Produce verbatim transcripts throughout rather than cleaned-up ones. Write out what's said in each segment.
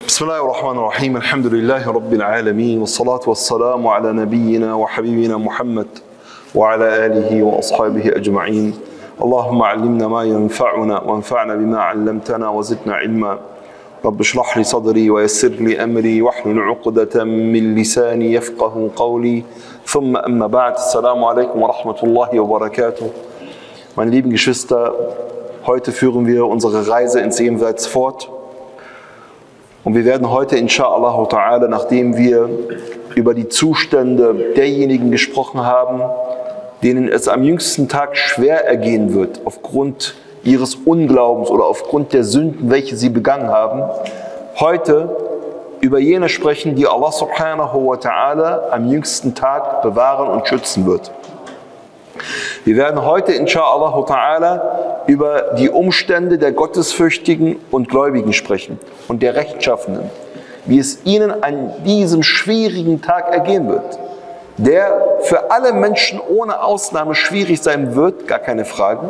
بسم الله الرحمن الرحيم الحمد لله رب العالمين والصلاة والسلام على نبينا وحبيبنا محمد وعلى آله وأصحابه أجمعين. اللهم علمنا ما ينفعنا وانفعنا بما علمتنا وزدنا علما. رب اشرح لي صدري ويسر لي أمري واحلل عقدة من لساني يفقه قولي. ثم أما بعد. السلام عليكم ورحمة الله وبركاته. Meine lieben Geschwister, heute führen wir unsere Reise ins Jenseits fort. Und wir werden heute, inshallah ta'ala, nachdem wir über die Zustände derjenigen gesprochen haben, denen es am jüngsten Tag schwer ergehen wird, aufgrund ihres Unglaubens oder aufgrund der Sünden, welche sie begangen haben, heute über jene sprechen, die Allah subhanahu wa ta'ala am jüngsten Tag bewahren und schützen wird. Wir werden heute, inshallah ta'ala, über die Umstände der Gottesfürchtigen und Gläubigen sprechen und der Rechtschaffenen, wie es ihnen an diesem schwierigen Tag ergehen wird, der für alle Menschen ohne Ausnahme schwierig sein wird, gar keine Frage,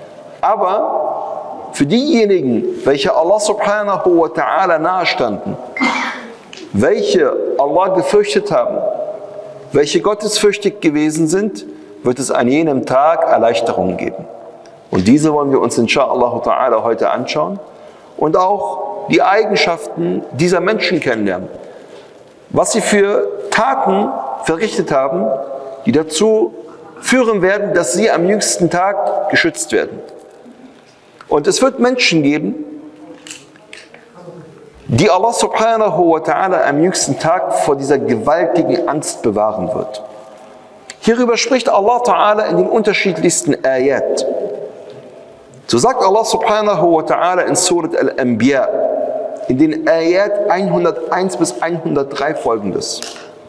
aber für diejenigen, welche Allah subhanahu wa ta'ala nahestanden, welche Allah gefürchtet haben, welche gottesfürchtig gewesen sind, wird es an jenem Tag Erleichterungen geben. Und diese wollen wir uns inshallah ta'ala heute anschauen und auch die Eigenschaften dieser Menschen kennenlernen. Was sie für Taten verrichtet haben, die dazu führen werden, dass sie am jüngsten Tag geschützt werden. Und es wird Menschen geben, die Allah subhanahu wa ta'ala am jüngsten Tag vor dieser gewaltigen Angst bewahren wird. Hierüber spricht Allah ta'ala in den unterschiedlichsten Ayat. So sagt Allah subhanahu wa ta'ala in Surat Al-Anbiya, in den Ayat hunderteins bis hundertdrei folgendes.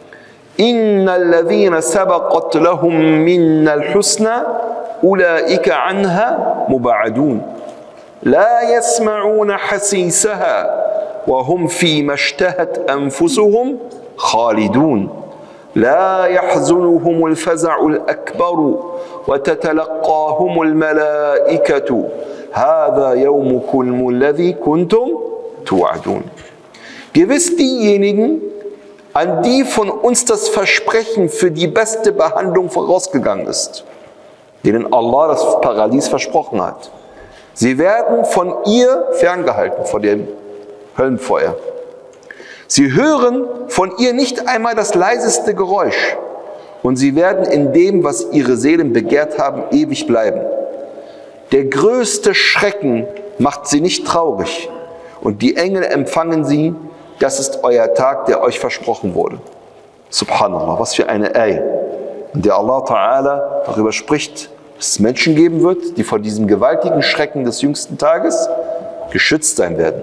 Innal ladhina sabaqat lahum minnal husna ulaika anha mub'adun la yasma'una hasisaha wa hum fi mashtahat anfusuhum khalidun. لا يحزنهم الفزع الأكبر وتتلقاهم الملائكة هذا يومكم الذي كنتم توعدون. Gewiss diejenigen, an die von uns das Versprechen für die beste Behandlung vorausgegangen ist, denen Allah das Paradies versprochen hat. Sie werden von ihr ferngehalten, von dem Höllenfeuer. Sie hören von ihr nicht einmal das leiseste Geräusch und sie werden in dem, was ihre Seelen begehrt haben, ewig bleiben. Der größte Schrecken macht sie nicht traurig und die Engel empfangen sie, das ist euer Tag, der euch versprochen wurde. Subhanallah, was für eine Ayah, in der Allah Ta'ala darüber spricht, dass es Menschen geben wird, die vor diesem gewaltigen Schrecken des jüngsten Tages geschützt sein werden.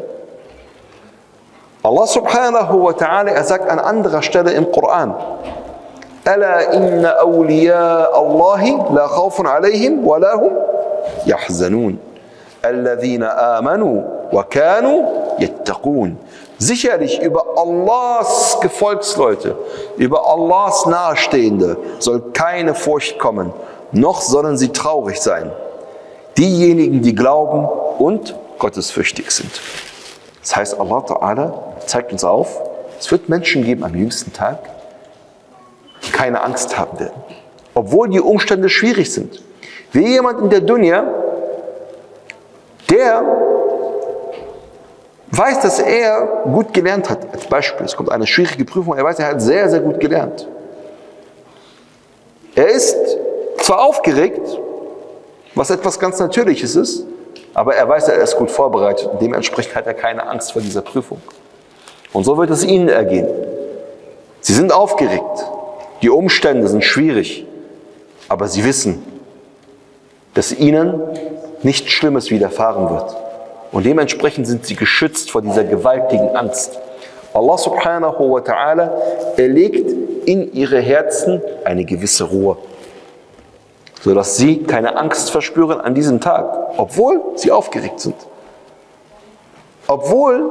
Allah subhanahu wa ta'ala, er sagt an anderer Stelle im Koran, Ala inna awliya Allahi la khawfun alayhim wa lahum yahzanun. Alladhina amanu wa kanu yattaqun. Sicherlich über Allahs Gefolgsleute, über Allahs Nahestehende soll keine Furcht kommen, noch sollen sie traurig sein. Diejenigen, die glauben und gottesfürchtig sind. Das heißt, Allah Ta'ala zeigt uns auf, es wird Menschen geben am jüngsten Tag, die keine Angst haben werden, obwohl die Umstände schwierig sind. Wie jemand in der Dunya, der weiß, dass er gut gelernt hat. Als Beispiel, es kommt eine schwierige Prüfung, er weiß, er hat sehr, sehr gut gelernt. Er ist zwar aufgeregt, was etwas ganz Natürliches ist, aber er weiß, er ist gut vorbereitet und dementsprechend hat er keine Angst vor dieser Prüfung. Und so wird es ihnen ergehen. Sie sind aufgeregt, die Umstände sind schwierig, aber sie wissen, dass ihnen nichts Schlimmes widerfahren wird. Und dementsprechend sind sie geschützt vor dieser gewaltigen Angst. Allah subhanahu wa ta'ala, er legt in ihre Herzen eine gewisse Ruhe, sodass sie keine Angst verspüren an diesem Tag, obwohl sie aufgeregt sind. Obwohl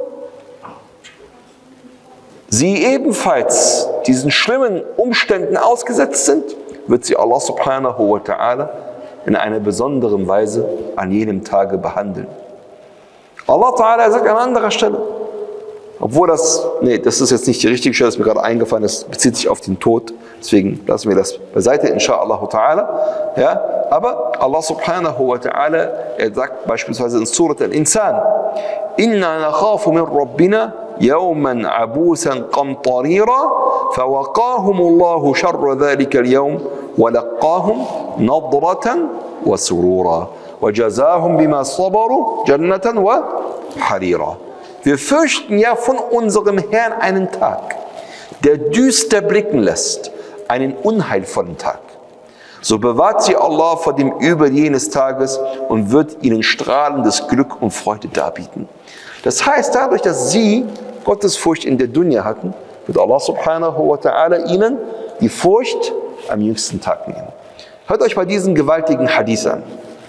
sie ebenfalls diesen schlimmen Umständen ausgesetzt sind, wird sie Allah subhanahu wa ta'ala in einer besonderen Weise an jenem Tage behandeln. Allah ta'ala sagt an anderer Stelle, Obwohl das, nee, das ist jetzt nicht die richtige Stelle, das ist mir gerade eingefallen, das bezieht sich auf den Tod. Deswegen lassen wir das beiseite, inshallah ta'ala. Ja, aber Allah subhanahu wa ta'ala, er sagt beispielsweise in Surat al-Insan, Inna nakhafu min Rabbina yawman abusan qamtarira, fawaqahumullahu sharra dhalika al-yawm, wa laqahum nadratan wa surura, wa jazahum bima sabaru jannatan wa harira. Wir fürchten ja von unserem Herrn einen Tag, der düster blicken lässt, einen unheilvollen Tag. So bewahrt sie Allah vor dem Übel jenes Tages und wird ihnen strahlendes Glück und Freude darbieten. Das heißt, dadurch, dass sie Gottesfurcht in der Dunya hatten, wird Allah subhanahu wa ta'ala ihnen die Furcht am jüngsten Tag nehmen. Hört euch mal diesen gewaltigen Hadith an,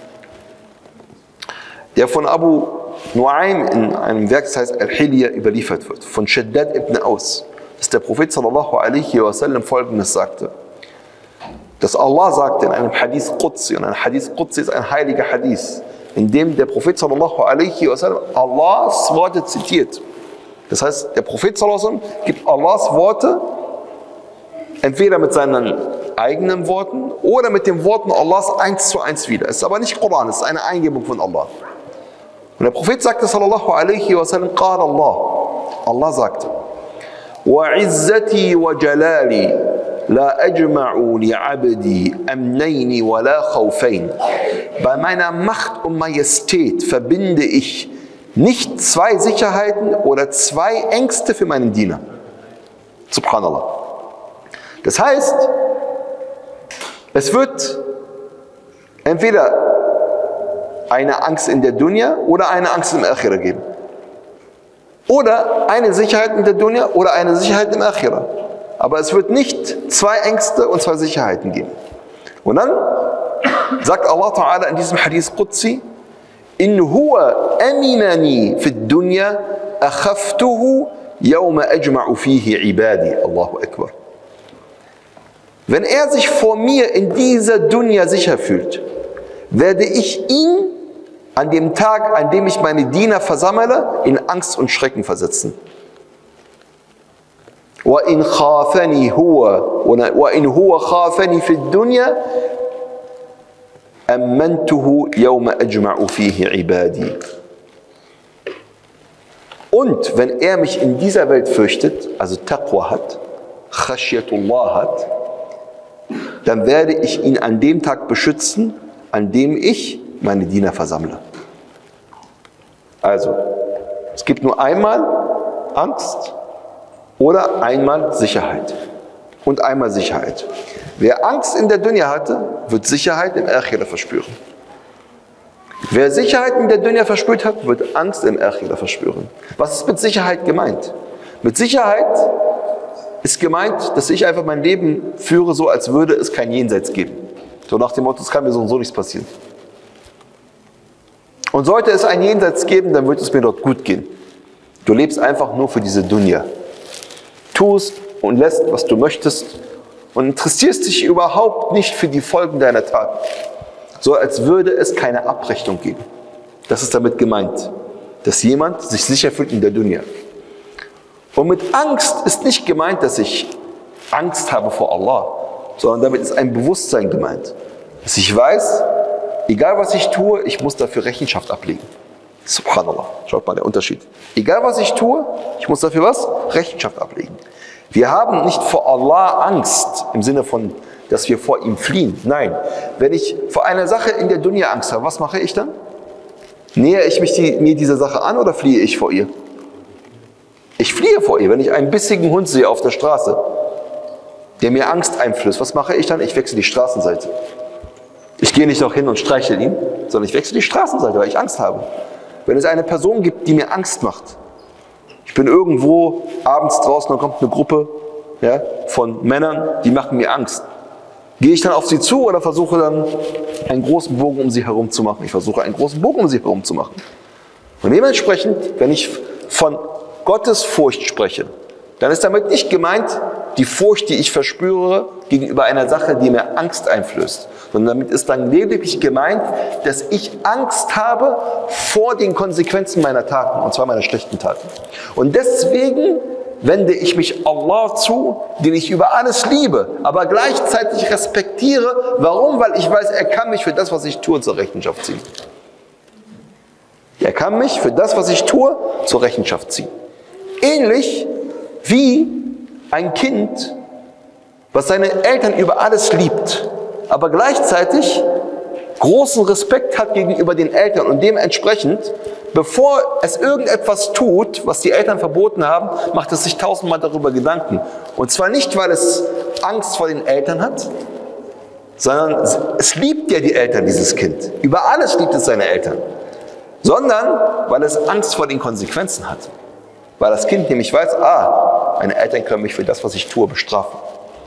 der von Abu Nuaym in einem Werk, das heißt Al-Hilya, überliefert wird, von Shaddad ibn Aus, dass der Prophet sallallahu alaihi wasallam Folgendes sagte, dass Allah sagte in einem Hadith Qudsi, und ein Hadith Qudsi ist ein heiliger Hadith, in dem der Prophet sallallahu alaihi wasallam Allahs Worte zitiert. Das heißt, der Prophet sallallahu alaihi wasallam gibt Allahs Worte entweder mit seinen eigenen Worten oder mit den Worten Allahs eins zu eins wieder. Es ist aber nicht Koran, es ist eine Eingebung von Allah. Und der Prophet sagte sallallahu alaihi wasallam, qala Allah, Allah sagte, وَعِزَّتِي وَجَلَالِي لَا أَجْمَعُ لِعَبْدِي أَمْنَيْنِ وَلَا خَوْفَيْنِ. Bei meiner Macht und Majestät verbinde ich nicht zwei Sicherheiten oder zwei Ängste für meinen Diener. Subhanallah. Das heißt, es wird entweder eine Angst in der Dunya oder eine Angst im Akhira geben. Oder eine Sicherheit in der Dunya oder eine Sicherheit im Akhira. Aber es wird nicht zwei Ängste und zwei Sicherheiten geben. Und dann sagt Allah Ta'ala in diesem Hadith Qudsi, In huwa aminani fi dunya akhaftuhu yawma ajma'u fihi ibadi. Allahu Akbar. Wenn er sich vor mir in dieser Dunya sicher fühlt, werde ich ihn an dem Tag, an dem ich meine Diener versammle, in Angst und Schrecken versetzen. وَإِنْ خَافَنِي هُوَ وَإِنْ هُوَ خَافَنِي فِي الدُّنْيَا أَمَّنْتُهُ يَوْمَ أَجْمَعُ فِيهِ عِبَادِي. Und wenn er mich in dieser Welt fürchtet, also Taqwa hat, Khashiyatullah hat, dann werde ich ihn an dem Tag beschützen, an dem ich meine Diener versammle. Also, es gibt nur einmal Angst oder einmal Sicherheit. Und einmal Sicherheit. Wer Angst in der Dunya hatte, wird Sicherheit im Akhira verspüren. Wer Sicherheit in der Dunya verspürt hat, wird Angst im Akhira verspüren. Was ist mit Sicherheit gemeint? Mit Sicherheit ist gemeint, dass ich einfach mein Leben führe, so als würde es kein Jenseits geben. So nach dem Motto, es kann mir so und so nichts passieren. Und sollte es ein Jenseits geben, dann wird es mir dort gut gehen. Du lebst einfach nur für diese Dunya. Tust und lässt, was du möchtest und interessierst dich überhaupt nicht für die Folgen deiner Taten. So als würde es keine Abrechnung geben. Das ist damit gemeint, dass jemand sich sicher fühlt in der Dunya. Und mit Angst ist nicht gemeint, dass ich Angst habe vor Allah, sondern damit ist ein Bewusstsein gemeint. Dass ich weiß, egal was ich tue, ich muss dafür Rechenschaft ablegen. Subhanallah, schaut mal der Unterschied. Egal was ich tue, ich muss dafür was? Rechenschaft ablegen. Wir haben nicht vor Allah Angst, im Sinne von, dass wir vor ihm fliehen. Nein, wenn ich vor einer Sache in der Dunya Angst habe, was mache ich dann? Nähere ich mich die, mir dieser Sache an oder fliehe ich vor ihr? Ich fliehe vor ihr. Wenn ich einen bissigen Hund sehe auf der Straße, der mir Angst einflößt, was mache ich dann? Ich wechsle die Straßenseite. Ich gehe nicht noch hin und streichel ihn, sondern ich wechsle die Straßenseite, weil ich Angst habe. Wenn es eine Person gibt, die mir Angst macht, ich bin irgendwo abends draußen, dann kommt eine Gruppe ja, von Männern, die machen mir Angst. Gehe ich dann auf sie zu oder versuche dann einen großen Bogen um sie herum zu machen? Ich versuche einen großen Bogen um sie herum zu machen. Und dementsprechend, wenn ich von Gottesfurcht spreche, dann ist damit nicht gemeint, die Furcht, die ich verspüre gegenüber einer Sache, die mir Angst einflößt. Sondern damit ist dann lediglich gemeint, dass ich Angst habe vor den Konsequenzen meiner Taten, und zwar meiner schlechten Taten. Und deswegen wende ich mich Allah zu, den ich über alles liebe, aber gleichzeitig respektiere. Warum? Weil ich weiß, er kann mich für das, was ich tue, zur Rechenschaft ziehen. Er kann mich für das, was ich tue, zur Rechenschaft ziehen. Ähnlich wie ein Kind, was seine Eltern über alles liebt, aber gleichzeitig großen Respekt hat gegenüber den Eltern und dementsprechend, bevor es irgendetwas tut, was die Eltern verboten haben, macht es sich tausendmal darüber Gedanken. Und zwar nicht, weil es Angst vor den Eltern hat, sondern es liebt ja die Eltern, dieses Kind. Über alles liebt es seine Eltern. Sondern, weil es Angst vor den Konsequenzen hat. Weil das Kind nämlich weiß, ah, meine Eltern können mich für das, was ich tue, bestrafen.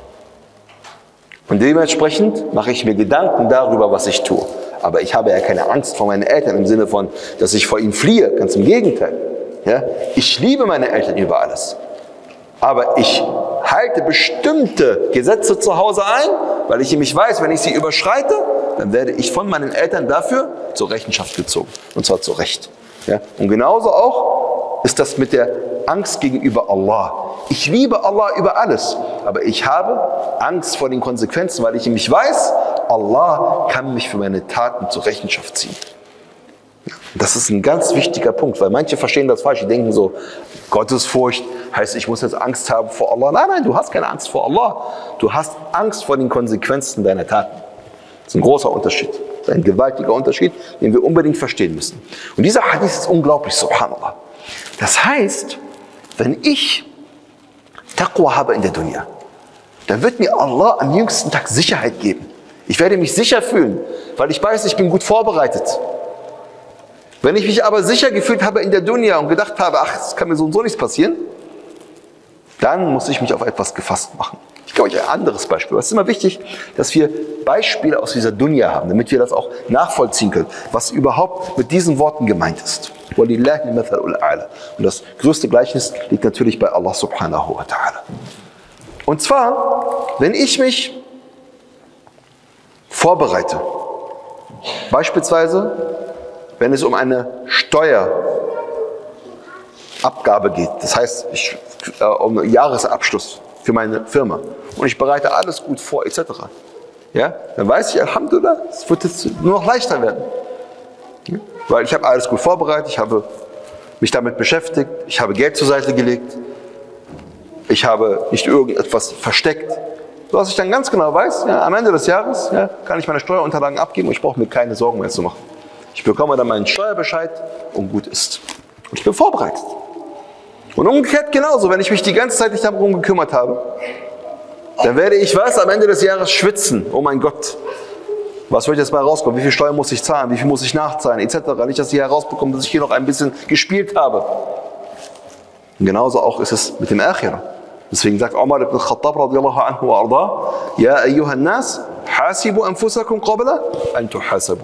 Und dementsprechend mache ich mir Gedanken darüber, was ich tue. Aber ich habe ja keine Angst vor meinen Eltern im Sinne von, dass ich vor ihnen fliehe. Ganz im Gegenteil. Ja? Ich liebe meine Eltern über alles. Aber ich halte bestimmte Gesetze zu Hause ein, weil ich nämlich weiß, wenn ich sie überschreite, dann werde ich von meinen Eltern dafür zur Rechenschaft gezogen. Und zwar zu Recht. Ja? Und genauso auch ist das mit der Angst gegenüber Allah. Ich liebe Allah über alles, aber ich habe Angst vor den Konsequenzen, weil ich nämlich weiß, Allah kann mich für meine Taten zur Rechenschaft ziehen. Das ist ein ganz wichtiger Punkt, weil manche verstehen das falsch. Die denken so, Gottesfurcht heißt, ich muss jetzt Angst haben vor Allah. Nein, nein, du hast keine Angst vor Allah. Du hast Angst vor den Konsequenzen deiner Taten. Das ist ein großer Unterschied. Das ist ein gewaltiger Unterschied, den wir unbedingt verstehen müssen. Und dieser Hadith ist unglaublich, subhanallah. Das heißt, wenn ich Taqwa habe in der Dunya, dann wird mir Allah am jüngsten Tag Sicherheit geben. Ich werde mich sicher fühlen, weil ich weiß, ich bin gut vorbereitet. Wenn ich mich aber sicher gefühlt habe in der Dunya und gedacht habe, ach, es kann mir so und so nichts passieren, dann muss ich mich auf etwas gefasst machen. Ich gebe euch ein anderes Beispiel. Es ist immer wichtig, dass wir Beispiele aus dieser Dunya haben, damit wir das auch nachvollziehen können, was überhaupt mit diesen Worten gemeint ist. Und das größte Gleichnis liegt natürlich bei Allah subhanahu wa ta'ala. Und zwar, wenn ich mich vorbereite, beispielsweise, wenn es um eine Steuerabgabe geht, das heißt, ich, äh, um einen Jahresabschluss für meine Firma und ich bereite alles gut vor, et cetera. Ja, dann weiß ich, Alhamdulillah, es wird jetzt nur noch leichter werden. Ja? Weil ich habe alles gut vorbereitet, ich habe mich damit beschäftigt, ich habe Geld zur Seite gelegt, ich habe nicht irgendetwas versteckt, sodass ich dann ganz genau weiß, ja, am Ende des Jahres ja, kann ich meine Steuerunterlagen abgeben und ich brauche mir keine Sorgen mehr zu machen. Ich bekomme dann meinen Steuerbescheid und gut ist. Und ich bin vorbereitet. Und umgekehrt genauso, wenn ich mich die ganze Zeit nicht darum gekümmert habe, dann werde ich was am Ende des Jahres schwitzen. Oh mein Gott, was wird jetzt mal rauskommen? Wie viel Steuer muss ich zahlen? Wie viel muss ich nachzahlen? Etc. Nicht, dass ich herausbekomme, dass ich hier noch ein bisschen gespielt habe. Und genauso auch ist es mit dem Akhirah. Deswegen sagt Umar ibn Khattab radiyallahu anhu wa arda, Ja ayyuhan nas, hasibu anfusakum qabla an tuhasabu.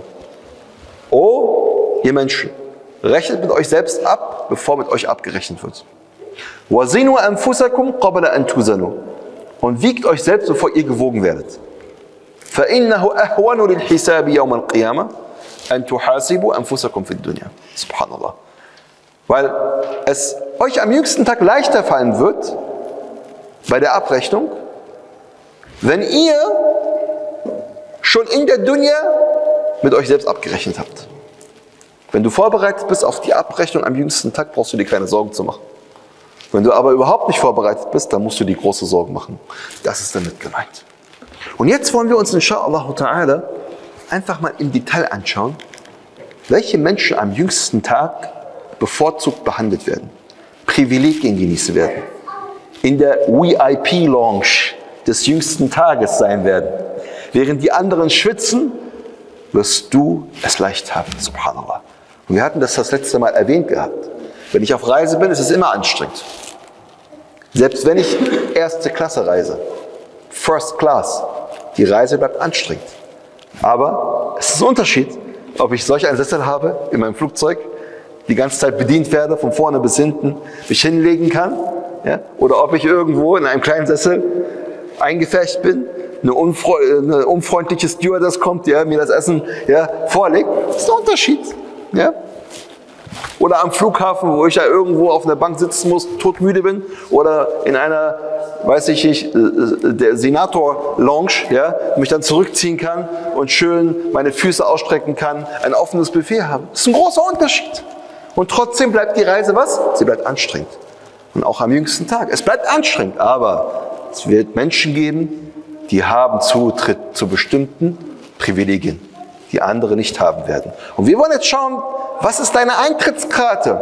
O ihr Menschen, rechnet mit euch selbst ab, bevor mit euch abgerechnet wird. Wazinu anfusakum qabla an tuzanu. Und wiegt euch selbst, bevor ihr gewogen werdet. فَإِنَّهُ أَهْوَنُ لِلْحِسَابِ يَوْمَ الْقِيَامَةِ أَن تُحَاسِبُوا أَنفُسَكُمْ فِي الدُّنْيَا. Subhanallah. Weil es euch am jüngsten Tag leichter fallen wird, bei der Abrechnung, wenn ihr schon in der Dunya mit euch selbst abgerechnet habt. Wenn du vorbereitet bist auf die Abrechnung am jüngsten Tag, brauchst du dir keine Sorgen zu machen. Wenn du aber überhaupt nicht vorbereitet bist, dann musst du dir große Sorgen machen. Das ist damit gemeint. Und jetzt wollen wir uns inshallah ta'ala einfach mal im Detail anschauen, welche Menschen am jüngsten Tag bevorzugt behandelt werden, Privilegien genießen werden, in der V I P-Lounge des jüngsten Tages sein werden. Während die anderen schwitzen, wirst du es leicht haben, subhanallah. Und wir hatten das das letzte Mal erwähnt gehabt. Wenn ich auf Reise bin, ist es immer anstrengend. Selbst wenn ich erste Klasse reise, First Class, die Reise bleibt anstrengend. Aber es ist ein Unterschied, ob ich solch einen Sessel habe in meinem Flugzeug, die ganze Zeit bedient werde, von vorne bis hinten, mich hinlegen kann, ja, oder ob ich irgendwo in einem kleinen Sessel eingefärbt bin, eine, unfreu eine unfreundliche Stewardess kommt, ja, mir das Essen ja, vorlegt. Das ist ein Unterschied. Ja. Oder am Flughafen, wo ich ja irgendwo auf einer Bank sitzen muss, todmüde bin, oder in einer, weiß ich nicht, der Senator-Lounge, ja, mich dann zurückziehen kann und schön meine Füße ausstrecken kann, ein offenes Buffet haben. Das ist ein großer Unterschied. Und trotzdem bleibt die Reise was? Sie bleibt anstrengend. Und auch am jüngsten Tag. Es bleibt anstrengend, aber es wird Menschen geben, die haben Zutritt zu bestimmten Privilegien, die andere nicht haben werden. Und wir wollen jetzt schauen, was ist deine Eintrittskarte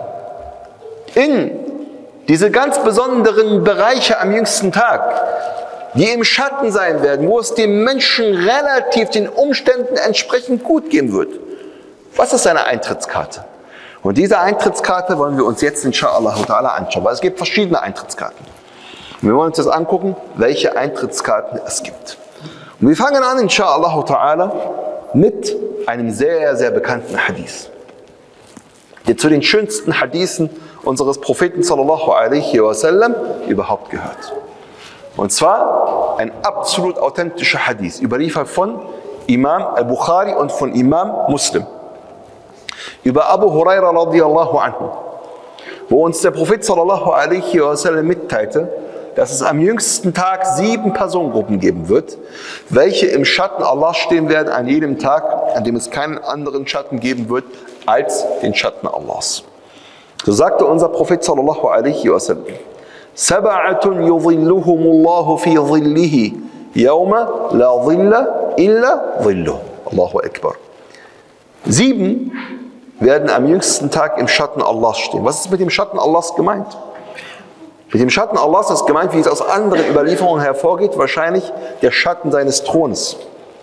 in diese ganz besonderen Bereiche am jüngsten Tag, die im Schatten sein werden, wo es den Menschen relativ den Umständen entsprechend gut gehen wird. Was ist deine Eintrittskarte? Und diese Eintrittskarte wollen wir uns jetzt inshallah ta'ala anschauen, weil es gibt verschiedene Eintrittskarten. Und wir wollen uns jetzt angucken, welche Eintrittskarten es gibt. Und wir fangen an inshallah ta'ala mit einem sehr, sehr bekannten Hadith, der zu den schönsten Hadithen unseres Propheten sallallahu alaihi wasallam überhaupt gehört. Und zwar ein absolut authentischer Hadith, überliefert von Imam al-Bukhari und von Imam Muslim. Über Abu Huraira radiyallahu anhu, wo uns der Prophet sallallahu alaihi wasallam mitteilte, dass es am jüngsten Tag sieben Personengruppen geben wird, welche im Schatten Allahs stehen werden an jedem Tag, an dem es keinen anderen Schatten geben wird als den Schatten Allahs. So sagte unser Prophet sallallahu alaihi wasallam: Sab'atun yudhilluhumullahu fi dhillihi yawma la dhilla illa dhilluh. Allahu Akbar. Sieben werden am jüngsten Tag im Schatten Allahs stehen. Was ist mit dem Schatten Allahs gemeint? Mit dem Schatten Allahs ist gemeint, wie es aus anderen Überlieferungen hervorgeht, wahrscheinlich der Schatten seines Thrones.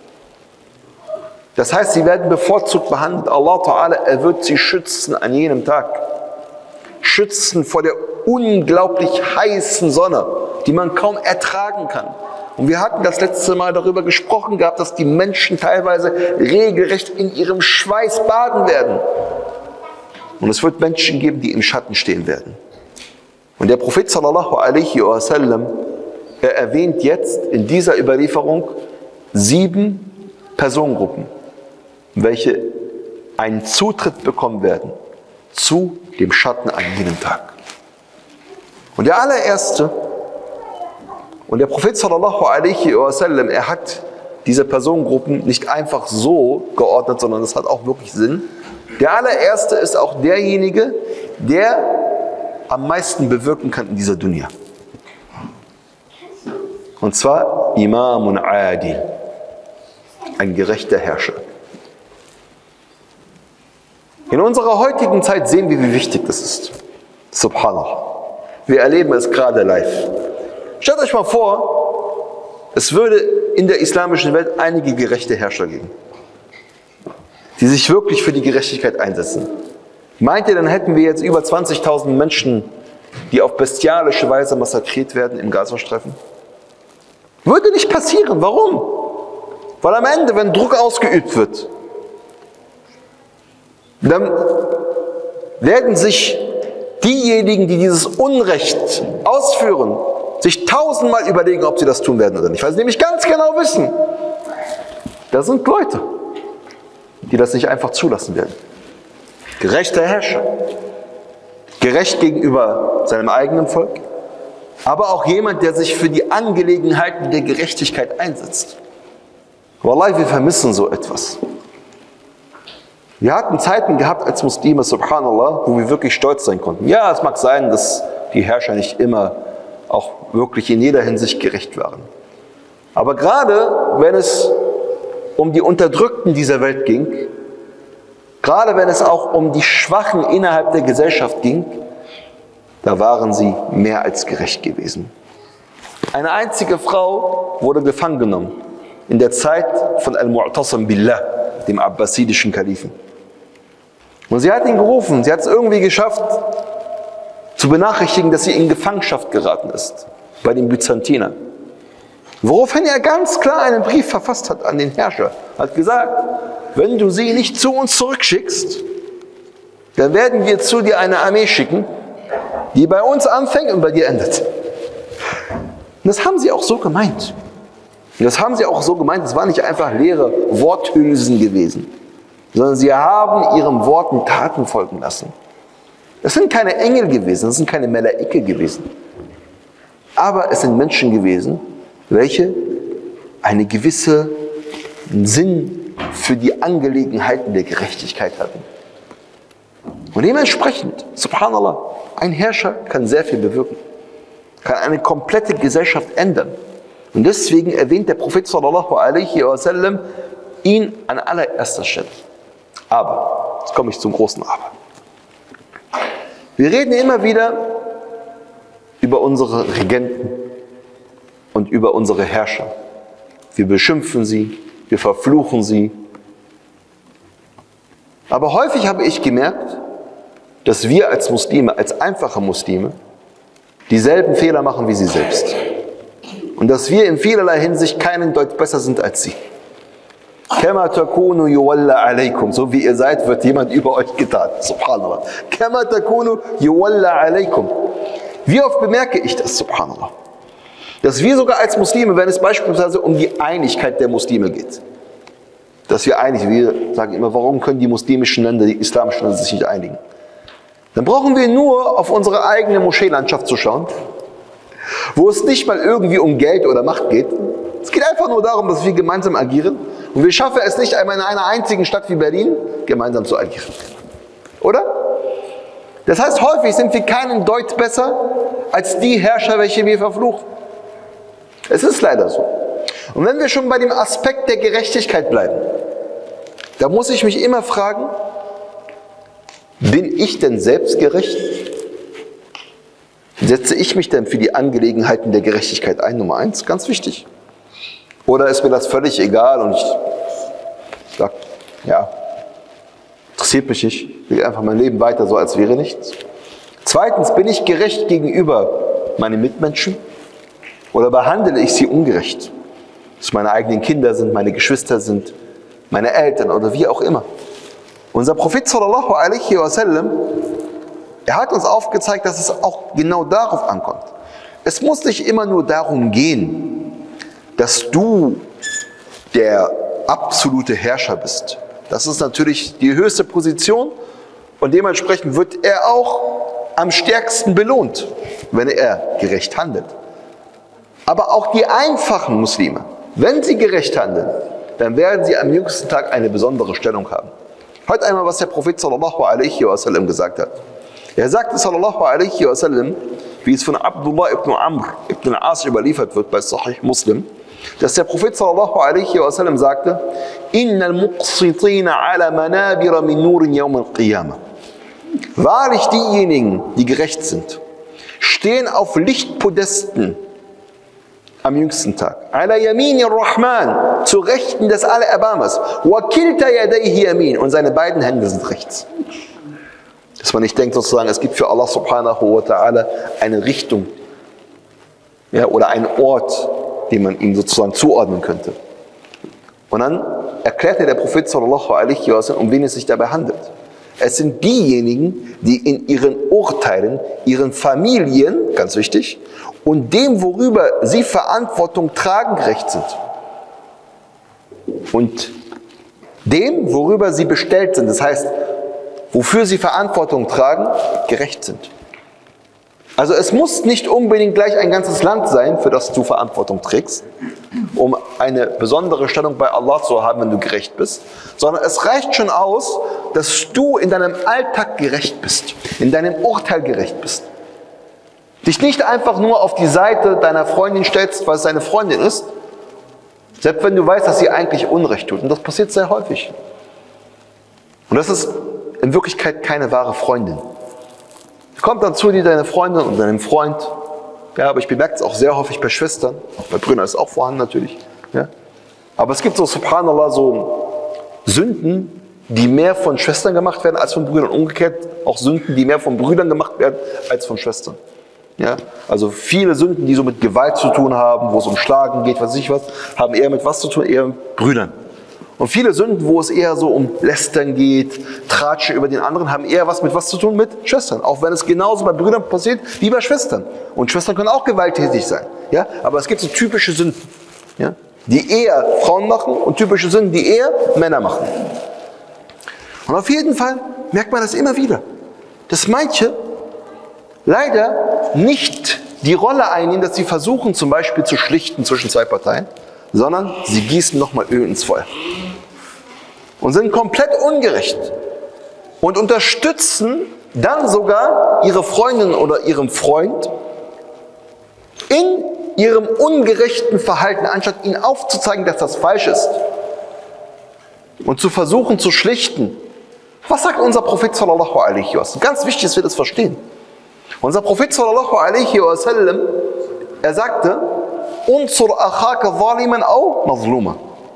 Das heißt, sie werden bevorzugt behandelt. Allah Ta'ala, er wird sie schützen an jenem Tag. Schützen vor der unglaublich heißen Sonne, die man kaum ertragen kann. Und wir hatten das letzte Mal darüber gesprochen gehabt, dass die Menschen teilweise regelrecht in ihrem Schweiß baden werden. Und es wird Menschen geben, die im Schatten stehen werden. Und der Prophet sallallahu alaihi wasallam, er erwähnt jetzt in dieser Überlieferung sieben Personengruppen, welche einen Zutritt bekommen werden zu dem Schatten an jenem Tag. Und der allererste, und der Prophet sallallahu alaihi wasallam, er hat diese Personengruppen nicht einfach so geordnet, sondern es hat auch wirklich Sinn. Der allererste ist auch derjenige, der am meisten bewirken kann in dieser Dunya. Und zwar Imamun Adil, ein gerechter Herrscher. In unserer heutigen Zeit sehen wir, wie wichtig das ist. Subhanallah. Wir erleben es gerade live. Stellt euch mal vor, es würde in der islamischen Welt einige gerechte Herrscher geben, die sich wirklich für die Gerechtigkeit einsetzen. Meint ihr, dann hätten wir jetzt über zwanzigtausend Menschen, die auf bestialische Weise massakriert werden im Gazastreifen? Würde nicht passieren. Warum? Weil am Ende, wenn Druck ausgeübt wird, dann werden sich diejenigen, die dieses Unrecht ausführen, sich tausendmal überlegen, ob sie das tun werden oder nicht. Weil sie nämlich ganz genau wissen, da sind Leute, die das nicht einfach zulassen werden. Gerechter Herrscher, gerecht gegenüber seinem eigenen Volk, aber auch jemand, der sich für die Angelegenheiten der Gerechtigkeit einsetzt. Wallahi, wir vermissen so etwas. Wir hatten Zeiten gehabt als Muslime, subhanallah, wo wir wirklich stolz sein konnten. Ja, es mag sein, dass die Herrscher nicht immer auch wirklich in jeder Hinsicht gerecht waren. Aber gerade wenn es um die Unterdrückten dieser Welt ging, gerade wenn es auch um die Schwachen innerhalb der Gesellschaft ging, da waren sie mehr als gerecht gewesen. Eine einzige Frau wurde gefangen genommen in der Zeit von Al-Mu'tasim Billah, dem abbasidischen Kalifen. Und sie hat ihn gerufen, sie hat es irgendwie geschafft, zu benachrichtigen, dass sie in Gefangenschaft geraten ist bei den Byzantinern. Woraufhin er ganz klar einen Brief verfasst hat an den Herrscher. Hat gesagt, wenn du sie nicht zu uns zurückschickst, dann werden wir zu dir eine Armee schicken die bei uns anfängt und bei dir endet. Und das haben sie auch so gemeint. Und das haben sie auch so gemeint, das waren nicht einfach leere Worthülsen gewesen, sondern sie haben ihren Worten Taten folgen lassen. Das sind keine Engel gewesen, das sind keine Melaike gewesen. Aber es sind Menschen gewesen, welche einen gewissen Sinn für die Angelegenheiten der Gerechtigkeit hatten. Und dementsprechend, subhanallah, ein Herrscher kann sehr viel bewirken, kann eine komplette Gesellschaft ändern. Und deswegen erwähnt der Prophet sallallahu alaihi wasallam ihn an allererster Stelle. Aber, jetzt komme ich zum großen Aber. Wir reden immer wieder über unsere Regenten und über unsere Herrscher. Wir beschimpfen sie, wir verfluchen sie. Aber häufig habe ich gemerkt, dass wir als Muslime, als einfache Muslime, dieselben Fehler machen wie sie selbst. Und dass wir in vielerlei Hinsicht keinen Deut besser sind als sie. Kama takunu yuwalla alaykum. So wie ihr seid, wird jemand über euch getan. Subhanallah. Kama takunu yuwalla alaykum. Wie oft bemerke ich das, subhanallah? Dass wir sogar als Muslime, wenn es beispielsweise um die Einigkeit der Muslime geht, dass wir einig, wir sagen immer, warum können die muslimischen Länder, die islamischen Länder sich nicht einigen? Dann brauchen wir nur auf unsere eigene Moscheelandschaft zu schauen, wo es nicht mal irgendwie um Geld oder Macht geht. Es geht einfach nur darum, dass wir gemeinsam agieren. Und wir schaffen es nicht einmal in einer einzigen Stadt wie Berlin, gemeinsam zu agieren. Oder? Das heißt, häufig sind wir keinen Deut besser als die Herrscher, welche wir verfluchen. Es ist leider so. Und wenn wir schon bei dem Aspekt der Gerechtigkeit bleiben, da muss ich mich immer fragen, bin ich denn selbst gerecht? Setze ich mich denn für die Angelegenheiten der Gerechtigkeit ein? Nummer eins, ganz wichtig. Oder ist mir das völlig egal und ich sage, ja, interessiert mich nicht, ich lebe einfach mein Leben weiter, so als wäre nichts. Zweitens, bin ich gerecht gegenüber meinen Mitmenschen oder behandle ich sie ungerecht? Dass es meine eigenen Kinder sind, meine Geschwister sind, meine Eltern oder wie auch immer. Unser Prophet sallallahu alaihi wasallam, er hat uns aufgezeigt, dass es auch genau darauf ankommt. Es muss nicht immer nur darum gehen, dass du der absolute Herrscher bist. Das ist natürlich die höchste Position und dementsprechend wird er auch am stärksten belohnt, wenn er gerecht handelt. Aber auch die einfachen Muslime, wenn sie gerecht handeln, dann werden sie am jüngsten Tag eine besondere Stellung haben. Hört einmal, was der Prophet sallallahu alaihi wasallam gesagt hat. Er sagte sallallahu alaihi wasallam, wie es von Abdullah ibn Amr ibn al-As überliefert wird bei Sahih Muslim, dass der Prophet sallallahu alaihi wasallam sagte, Innal muqsitina ala manabira min nurin yawm al-qiyamah. Wahrlich diejenigen, die gerecht sind, stehen auf Lichtpodesten am jüngsten Tag. Ala yamini ar-Rahman, zu Rechten des Allerbarmers. Wa kilta yadayhi yamin, und seine beiden Hände sind rechts. Dass man nicht denkt sozusagen, es gibt für Allah subhanahu wa ta'ala eine Richtung, ja, oder einen Ort, den man ihm sozusagen zuordnen könnte. Und dann erklärte der Prophet sallallahu alaihi wasallam, um wen es sich dabei handelt. Es sind diejenigen, die in ihren Urteilen, ihren Familien, ganz wichtig, und dem, worüber sie Verantwortung tragen, gerecht sind. Und dem, worüber sie bestellt sind, das heißt, wofür sie Verantwortung tragen, gerecht sind. Also es muss nicht unbedingt gleich ein ganzes Land sein, für das du Verantwortung trägst, um eine besondere Stellung bei Allah zu haben, wenn du gerecht bist, sondern es reicht schon aus, dass du in deinem Alltag gerecht bist, in deinem Urteil gerecht bist. Dich nicht einfach nur auf die Seite deiner Freundin stellst, weil es deine Freundin ist, selbst wenn du weißt, dass sie eigentlich Unrecht tut. Und das passiert sehr häufig. Und das ist in Wirklichkeit keine wahre Freundin. Kommt dann zu dir deine Freundin und deinem Freund. Ja, aber ich bemerke es auch sehr häufig bei Schwestern. Auch bei Brüdern ist es auch vorhanden natürlich. Ja. Aber es gibt so, subhanallah, so Sünden, die mehr von Schwestern gemacht werden als von Brüdern. Umgekehrt auch Sünden, die mehr von Brüdern gemacht werden als von Schwestern. Ja. Also viele Sünden, die so mit Gewalt zu tun haben, wo es um Schlagen geht, was weiß ich was, haben eher mit was zu tun? Eher mit Brüdern. Und viele Sünden, wo es eher so um Lästern geht, Tratsche über den anderen, haben eher was mit was zu tun? Mit Schwestern. Auch wenn es genauso bei Brüdern passiert wie bei Schwestern. Und Schwestern können auch gewalttätig sein. Ja? Aber es gibt so typische Sünden, ja? Die eher Frauen machen und typische Sünden, die eher Männer machen. Und auf jeden Fall merkt man das immer wieder, dass manche leider nicht die Rolle einnehmen, dass sie versuchen zum Beispiel zu schlichten zwischen zwei Parteien, sondern sie gießen nochmal Öl ins Feuer. Und sind komplett ungerecht. Und unterstützen dann sogar ihre Freundin oder ihren Freund in ihrem ungerechten Verhalten, anstatt ihnen aufzuzeigen, dass das falsch ist. Und zu versuchen zu schlichten. Was sagt unser Prophet sallallahu alaihi wasallam? Ganz wichtig, dass wir das verstehen. Unser Prophet sallallahu alaihi wasallam, er sagte, Unsur akhaka zaliman au mazluma.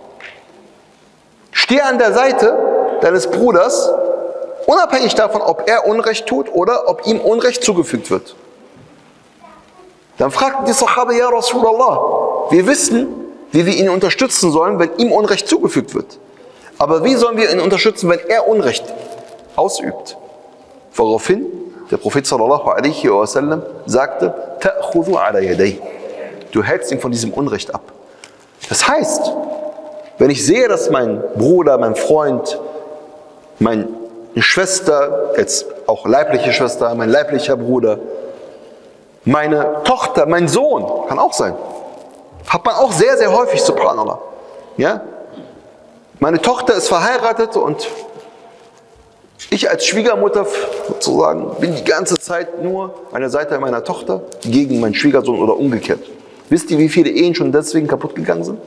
Steh an der Seite deines Bruders, unabhängig davon, ob er Unrecht tut oder ob ihm Unrecht zugefügt wird. Dann fragten die Sahaba, ja Rasulallah, wir wissen, wie wir ihn unterstützen sollen, wenn ihm Unrecht zugefügt wird. Aber wie sollen wir ihn unterstützen, wenn er Unrecht ausübt? Woraufhin der Prophet sallallahu alaihi wasallam sagte, Ta'khudhu ala yaday. Du hältst ihn von diesem Unrecht ab. Das heißt, wenn ich sehe, dass mein Bruder, mein Freund, meine Schwester, jetzt auch leibliche Schwester, mein leiblicher Bruder, meine Tochter, mein Sohn, kann auch sein. Hat man auch sehr, sehr häufig, subhanallah. Ja? Meine Tochter ist verheiratet und ich als Schwiegermutter sozusagen bin die ganze Zeit nur an der Seite meiner Tochter gegen meinen Schwiegersohn oder umgekehrt. Wisst ihr, wie viele Ehen schon deswegen kaputt gegangen sind?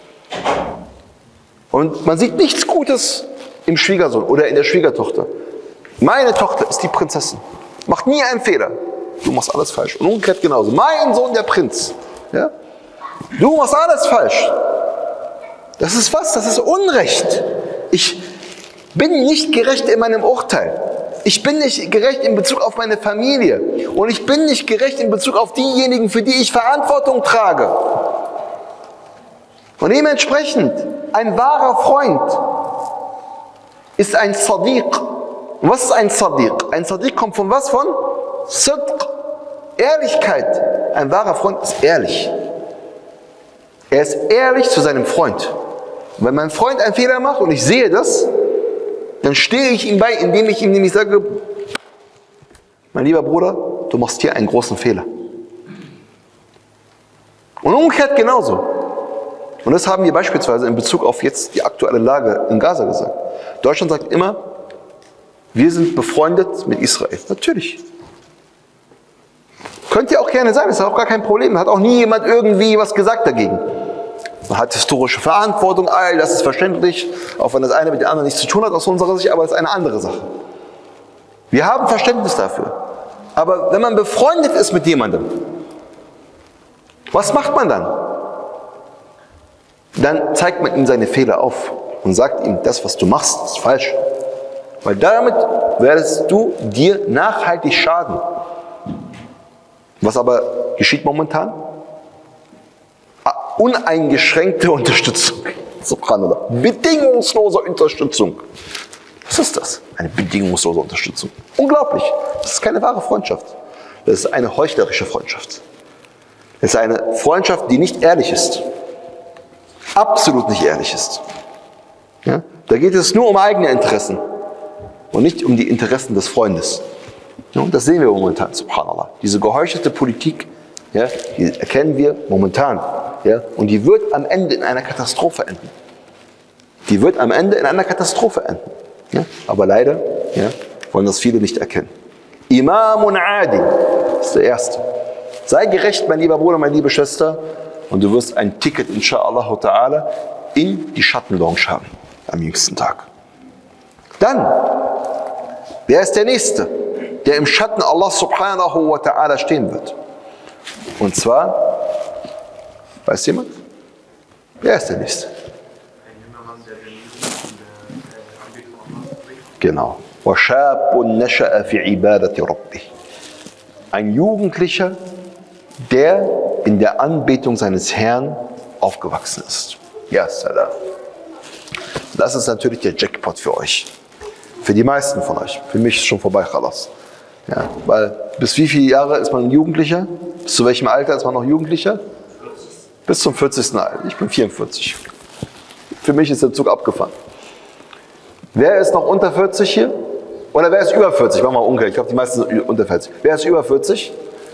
Und man sieht nichts Gutes im Schwiegersohn oder in der Schwiegertochter. Meine Tochter ist die Prinzessin, macht nie einen Fehler. Du machst alles falsch. Und umgekehrt genauso. Mein Sohn, der Prinz. Ja? Du machst alles falsch. Das ist was? Das ist Unrecht. Ich bin nicht gerecht in meinem Urteil. Ich bin nicht gerecht in Bezug auf meine Familie. Und ich bin nicht gerecht in Bezug auf diejenigen, für die ich Verantwortung trage. Und dementsprechend, ein wahrer Freund ist ein Sadiq. Und was ist ein Sadiq? Ein Sadiq kommt von was? Von Sidq. Ehrlichkeit. Ein wahrer Freund ist ehrlich. Er ist ehrlich zu seinem Freund. Und wenn mein Freund einen Fehler macht und ich sehe das, dann stehe ich ihm bei, indem ich ihm nämlich sage, mein lieber Bruder, du machst hier einen großen Fehler. Und umgekehrt genauso. Und das haben wir beispielsweise in Bezug auf jetzt die aktuelle Lage in Gaza gesagt. Deutschland sagt immer, wir sind befreundet mit Israel. Natürlich. Könnt ihr auch gerne sein, das ist auch gar kein Problem. Hat auch nie jemand irgendwie was gesagt dagegen. Man hat historische Verantwortung, all das ist verständlich, auch wenn das eine mit dem anderen nichts zu tun hat aus unserer Sicht, aber es ist eine andere Sache. Wir haben Verständnis dafür. Aber wenn man befreundet ist mit jemandem, was macht man dann? Dann zeigt man ihm seine Fehler auf und sagt ihm, das, was du machst, ist falsch. Weil damit werdest du dir nachhaltig schaden. Was aber geschieht momentan? Uneingeschränkte Unterstützung. Subhanallah. Bedingungslose Unterstützung. Was ist das? Eine bedingungslose Unterstützung. Unglaublich. Das ist keine wahre Freundschaft. Das ist eine heuchlerische Freundschaft. Das ist eine Freundschaft, die nicht ehrlich ist. Absolut nicht ehrlich ist. Ja? Da geht es nur um eigene Interessen und nicht um die Interessen des Freundes. Ja, und das sehen wir momentan, subhanallah. Diese geheuchelte Politik, ja, die erkennen wir momentan. Ja, und die wird am Ende in einer Katastrophe enden. Die wird am Ende in einer Katastrophe enden. Ja, aber leider ja, wollen das viele nicht erkennen. Imamun Adi ist der Erste. Sei gerecht, mein lieber Bruder, meine liebe Schwester, und du wirst ein Ticket, inshallah ta'ala, in die Schattenlounge haben am jüngsten Tag. Dann, wer ist der Nächste, der im Schatten Allah subhanahu wa ta'ala stehen wird? Und zwar, weiß jemand? Wer ist der Nächste? Ein junger Mann, der den in der Anbetung Allahs. Genau. وَشَابٌ نَشَأَ فِي عِبَادَةِ رَبِّهِ. Ein Jugendlicher, der in der Anbetung seines Herrn aufgewachsen ist. Ja, salam. Das ist natürlich der Jackpot für euch. Für die meisten von euch. Für mich ist schon vorbei, Khalas. Ja, weil bis wie viele Jahre ist man ein Jugendlicher? Bis zu welchem Alter ist man noch Jugendlicher? Bis zum vierzigsten Alter. Ich bin vierundvierzig. Für mich ist der Zug abgefahren. Wer ist noch unter vierzig hier? Oder wer ist über vierzig? Machen wir mal umgekehrt. Ich glaube, die meisten sind unter vierzig. Wer ist über vierzig?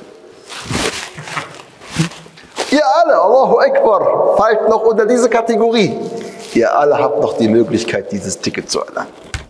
Ihr alle, Allahu Akbar, fallt noch unter diese Kategorie. Ihr alle habt noch die Möglichkeit, dieses Ticket zu erlangen.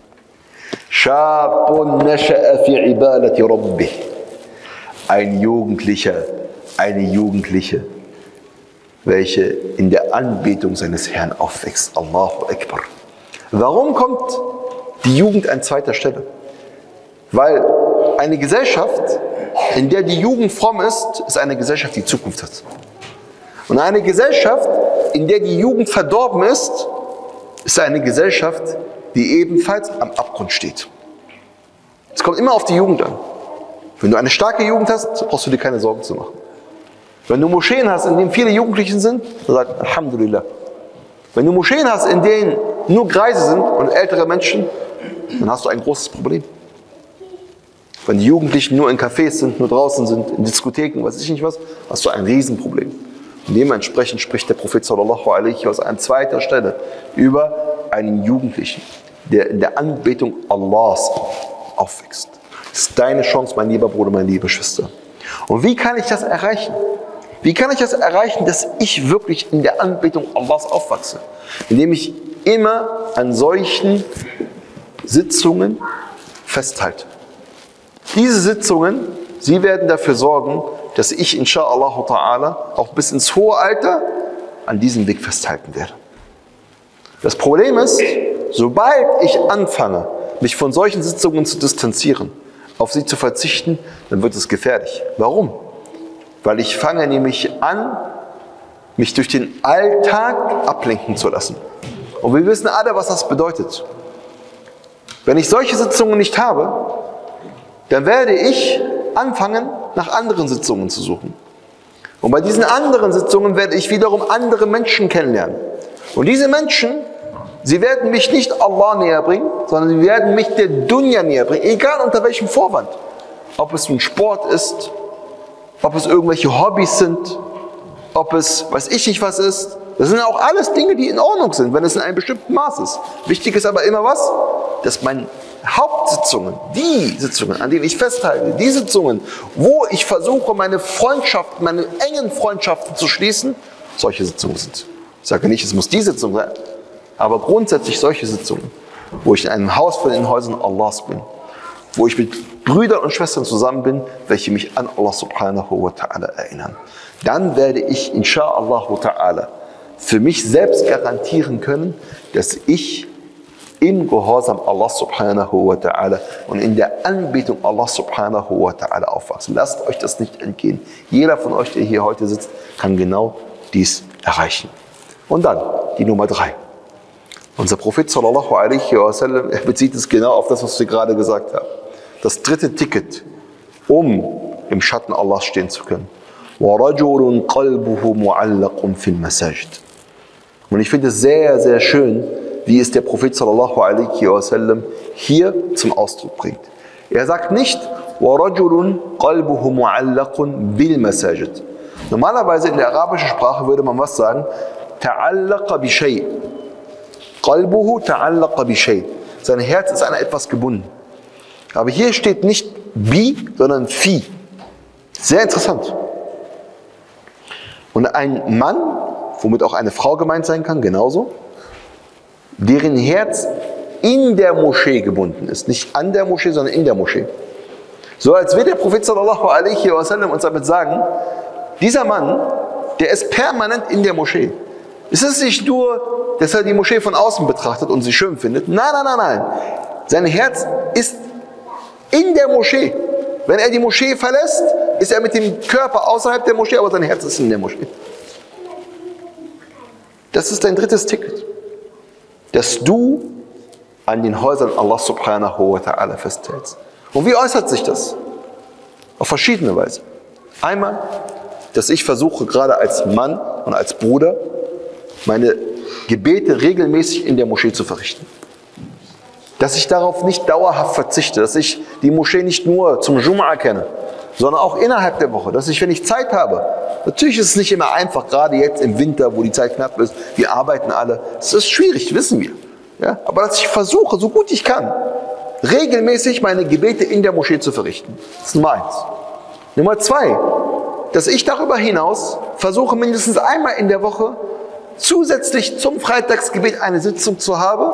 Shabun nasha'a fi ibadati rabbih. Ein Jugendlicher, eine Jugendliche, welche in der Anbetung seines Herrn aufwächst. Allahu Akbar. Warum kommt die Jugend an zweiter Stelle? Weil eine Gesellschaft, in der die Jugend fromm ist, ist eine Gesellschaft, die Zukunft hat. Und eine Gesellschaft, in der die Jugend verdorben ist, ist eine Gesellschaft, die ebenfalls am Abgrund steht. Es kommt immer auf die Jugend an. Wenn du eine starke Jugend hast, brauchst du dir keine Sorgen zu machen. Wenn du Moscheen hast, in denen viele Jugendliche sind, dann sag Alhamdulillah. Wenn du Moscheen hast, in denen nur Greise sind und ältere Menschen, dann hast du ein großes Problem. Wenn die Jugendlichen nur in Cafés sind, nur draußen sind, in Diskotheken, weiß ich nicht was, hast du ein Riesenproblem. Und dementsprechend spricht der Prophet sallallahu alaihi wasallam an zweiter Stelle über einen Jugendlichen, der in der Anbetung Allahs aufwächst. Das ist deine Chance, mein lieber Bruder, meine liebe Schwester. Und wie kann ich das erreichen? Wie kann ich das erreichen, dass ich wirklich in der Anbetung Allahs aufwachse? Indem ich immer an solchen Sitzungen festhalte. Diese Sitzungen, sie werden dafür sorgen, dass ich insha'Allah ta'ala auch bis ins hohe Alter an diesem Weg festhalten werde. Das Problem ist, sobald ich anfange, mich von solchen Sitzungen zu distanzieren, auf sie zu verzichten, dann wird es gefährlich. Warum? Weil ich fange nämlich an, mich durch den Alltag ablenken zu lassen. Und wir wissen alle, was das bedeutet. Wenn ich solche Sitzungen nicht habe, dann werde ich anfangen, nach anderen Sitzungen zu suchen. Und bei diesen anderen Sitzungen werde ich wiederum andere Menschen kennenlernen. Und diese Menschen, sie werden mich nicht Allah näher bringen, sondern sie werden mich der Dunya näher bringen, egal unter welchem Vorwand. Ob es nun Sport ist, ob es irgendwelche Hobbys sind, ob es weiß ich nicht was ist. Das sind auch alles Dinge, die in Ordnung sind, wenn es in einem bestimmten Maß ist. Wichtig ist aber immer was? Dass meine Hauptsitzungen, die Sitzungen, an denen ich festhalte, die Sitzungen, wo ich versuche, meine Freundschaften, meine engen Freundschaften zu schließen, solche Sitzungen sind. Ich sage nicht, es muss die Sitzung sein, aber grundsätzlich solche Sitzungen, wo ich in einem Haus von den Häusern Allahs bin, wo ich mit Brüdern und Schwestern zusammen bin, welche mich an Allah subhanahu wa ta'ala erinnern. Dann werde ich insha'Allah ta'ala für mich selbst garantieren können, dass ich im Gehorsam Allah subhanahu wa ta'ala und in der Anbetung Allah subhanahu wa ta'ala aufwachse. Lasst euch das nicht entgehen. Jeder von euch, der hier heute sitzt, kann genau dies erreichen. Und dann die Nummer drei. Unser Prophet sallallahu alaihi wasallam, er bezieht es genau auf das, was wir gerade gesagt haben. Das dritte Ticket, um im Schatten Allahs stehen zu können. وَرَجُلٌ قَلْبُهُ مُعَلَّقٌ فِي الْمَسَاجِدِ. Und ich finde es sehr, sehr schön, wie es der Prophet sallallahu alaihi wasallam hier zum Ausdruck bringt. Er sagt nicht, وَرَجُلٌ قَلْبُهُ مُعَلَّقٌ بِالْمَسَاجِدِ. Normalerweise in der arabischen Sprache würde man was sagen, تَعَلَّقَ بِشَيْءٍ. قَلْبُهُ تَعَلَّقَ بِشَيْءٍ. Sein Herz ist an etwas gebunden. Aber hier steht nicht bi, sondern fi. Sehr interessant. Und ein Mann, womit auch eine Frau gemeint sein kann, genauso, deren Herz in der Moschee gebunden ist. Nicht an der Moschee, sondern in der Moschee. So als will der Prophet sallallahu alaihi wasallam uns damit sagen, dieser Mann, der ist permanent in der Moschee. Es ist nicht nur, dass er die Moschee von außen betrachtet und sie schön findet. Nein, nein, nein, nein. Sein Herz ist in der Moschee. Wenn er die Moschee verlässt, ist er mit dem Körper außerhalb der Moschee, aber sein Herz ist in der Moschee. Das ist dein drittes Ticket. Dass du an den Häusern Allah subhanahu wa ta'ala festhältst. Und wie äußert sich das? Auf verschiedene Weise. Einmal, dass ich versuche, gerade als Mann und als Bruder, meine Gebete regelmäßig in der Moschee zu verrichten. Dass ich darauf nicht dauerhaft verzichte, dass ich die Moschee nicht nur zum Jum'a kenne, sondern auch innerhalb der Woche, dass ich, wenn ich Zeit habe, natürlich ist es nicht immer einfach, gerade jetzt im Winter, wo die Zeit knapp ist, wir arbeiten alle, es ist schwierig, wissen wir. Ja? Aber dass ich versuche, so gut ich kann, regelmäßig meine Gebete in der Moschee zu verrichten. Das ist Nummer eins. Nummer zwei, dass ich darüber hinaus versuche, mindestens einmal in der Woche zusätzlich zum Freitagsgebet eine Sitzung zu haben,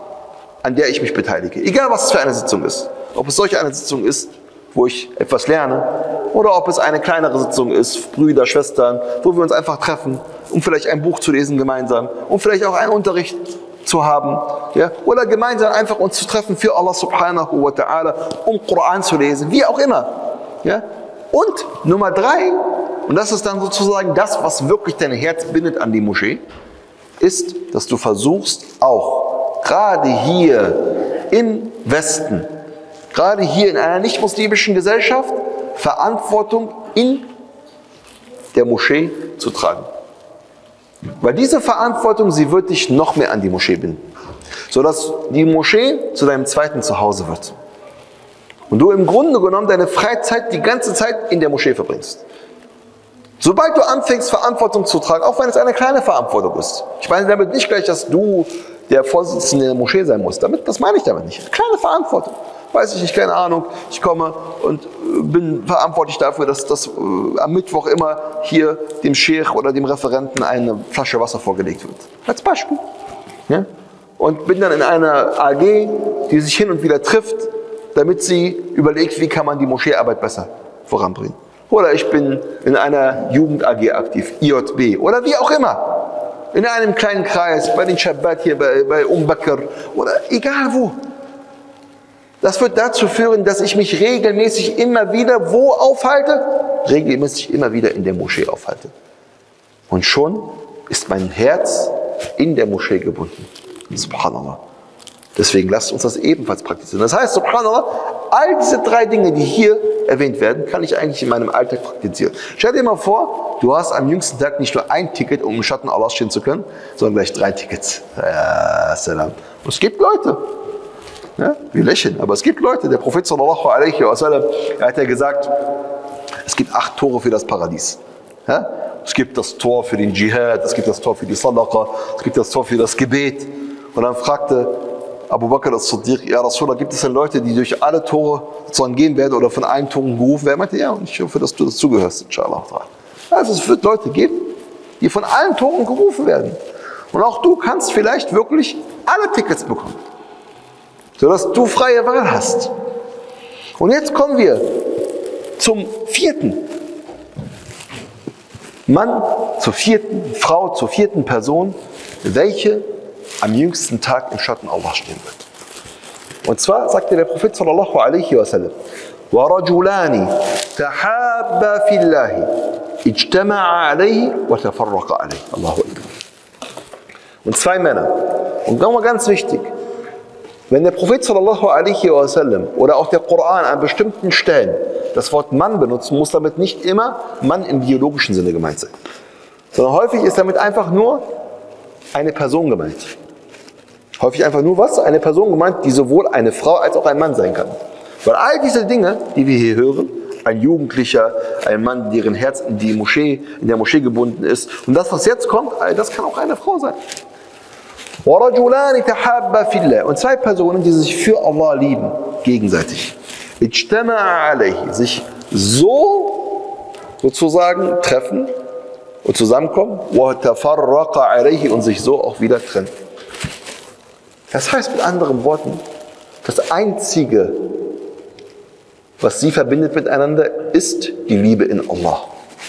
an der ich mich beteilige. Egal, was es für eine Sitzung ist. Ob es solch eine Sitzung ist, wo ich etwas lerne, oder ob es eine kleinere Sitzung ist, Brüder, Schwestern, wo wir uns einfach treffen, um vielleicht ein Buch zu lesen gemeinsam, um vielleicht auch einen Unterricht zu haben, ja? Oder gemeinsam einfach uns zu treffen für Allah subhanahu wa ta'ala, um Koran zu lesen, wie auch immer. Ja? Und Nummer drei, und das ist dann sozusagen das, was wirklich dein Herz bindet an die Moschee, ist, dass du versuchst auch, gerade hier im Westen, gerade hier in einer nicht-muslimischen Gesellschaft, Verantwortung in der Moschee zu tragen. Weil diese Verantwortung, sie wird dich noch mehr an die Moschee binden, sodass die Moschee zu deinem zweiten Zuhause wird. Und du im Grunde genommen deine Freizeit die ganze Zeit in der Moschee verbringst. Sobald du anfängst, Verantwortung zu tragen, auch wenn es eine kleine Verantwortung ist. Ich meine damit nicht gleich, dass du der Vorsitzende der Moschee sein musst. Damit, das meine ich damit nicht. Eine kleine Verantwortung. Weiß ich nicht, keine Ahnung. Ich komme und bin verantwortlich dafür, dass, dass äh, am Mittwoch immer hier dem Sheikh oder dem Referenten eine Flasche Wasser vorgelegt wird. Als Beispiel. Ja? Und bin dann in einer A G, die sich hin und wieder trifft, damit sie überlegt, wie kann man die Moscheearbeit besser voranbringen. Oder ich bin in einer Jugend-A G aktiv, I J B oder wie auch immer. In einem kleinen Kreis, bei den Shabbat hier, bei, bei Umm Bakr oder egal wo. Das wird dazu führen, dass ich mich regelmäßig immer wieder wo aufhalte? Regelmäßig immer wieder in der Moschee aufhalte. Und schon ist mein Herz in der Moschee gebunden. Subhanallah. Deswegen lasst uns das ebenfalls praktizieren. Das heißt, Subhanallah, all diese drei Dinge, die hier erwähnt werden, kann ich eigentlich in meinem Alltag praktizieren. Stell dir mal vor, du hast am jüngsten Tag nicht nur ein Ticket, um im Schatten Allahs stehen zu können, sondern gleich drei Tickets. Ja, salam. Und es gibt Leute, ja, wir lächeln, aber es gibt Leute, der Prophet sallallahu alaihi wa sallam, er hat ja gesagt, es gibt acht Tore für das Paradies. Ja? Es gibt das Tor für den Dschihad, es gibt das Tor für die Sadaqa, es gibt das Tor für das Gebet. Und dann fragte Abu Bakr as-Siddiq, ja Rasulullah, gibt es denn Leute, die durch alle Tore sozusagen gehen werden oder von allen Toren gerufen werden? Er meinte, ja, und ich hoffe, dass du das zugehörst, inshallah. Also es wird Leute geben, die von allen Toren gerufen werden. Und auch du kannst vielleicht wirklich alle Tickets bekommen, sodass du freie Wahl hast. Und jetzt kommen wir zum vierten Mann, zur vierten Frau, zur vierten Person, welche am jüngsten Tag im Schatten Allah stehen wird. Und zwar sagte der Prophet sallallahu alaihi wa sallam, وَرَجُلَانِ تَحَابَّا فِي اللَّهِ اجْتَمَعَ عَلَيْهِ وَتَفَرَّقَ عَلَيْهِ. Allahu Akbar. Und zwei Männer. Und nochmal ganz wichtig, wenn der Prophet sallallahu alaihi wa sallam oder auch der Koran an bestimmten Stellen das Wort Mann benutzt, muss damit nicht immer Mann im biologischen Sinne gemeint sein. Sondern häufig ist damit einfach nur eine Person gemeint. Häufig einfach nur was? Eine Person gemeint, die sowohl eine Frau als auch ein Mann sein kann. Weil all diese Dinge, die wir hier hören, ein Jugendlicher, ein Mann, deren Herz in die Moschee, in der Moschee gebunden ist, und das, was jetzt kommt, das kann auch eine Frau sein. وَرَجُلَانِ تَحَابَّا فِي اللَّهِ. Und zwei Personen, die sich für Allah lieben, gegenseitig. اجْتَمَعَ عَلَيْهِ. Sich so sozusagen treffen und zusammenkommen, وَتَفَرَّقَ عَلَيْهِ. Und sich so auch wieder trennen. Das heißt mit anderen Worten, das Einzige, was sie verbindet miteinander, ist die Liebe in Allah.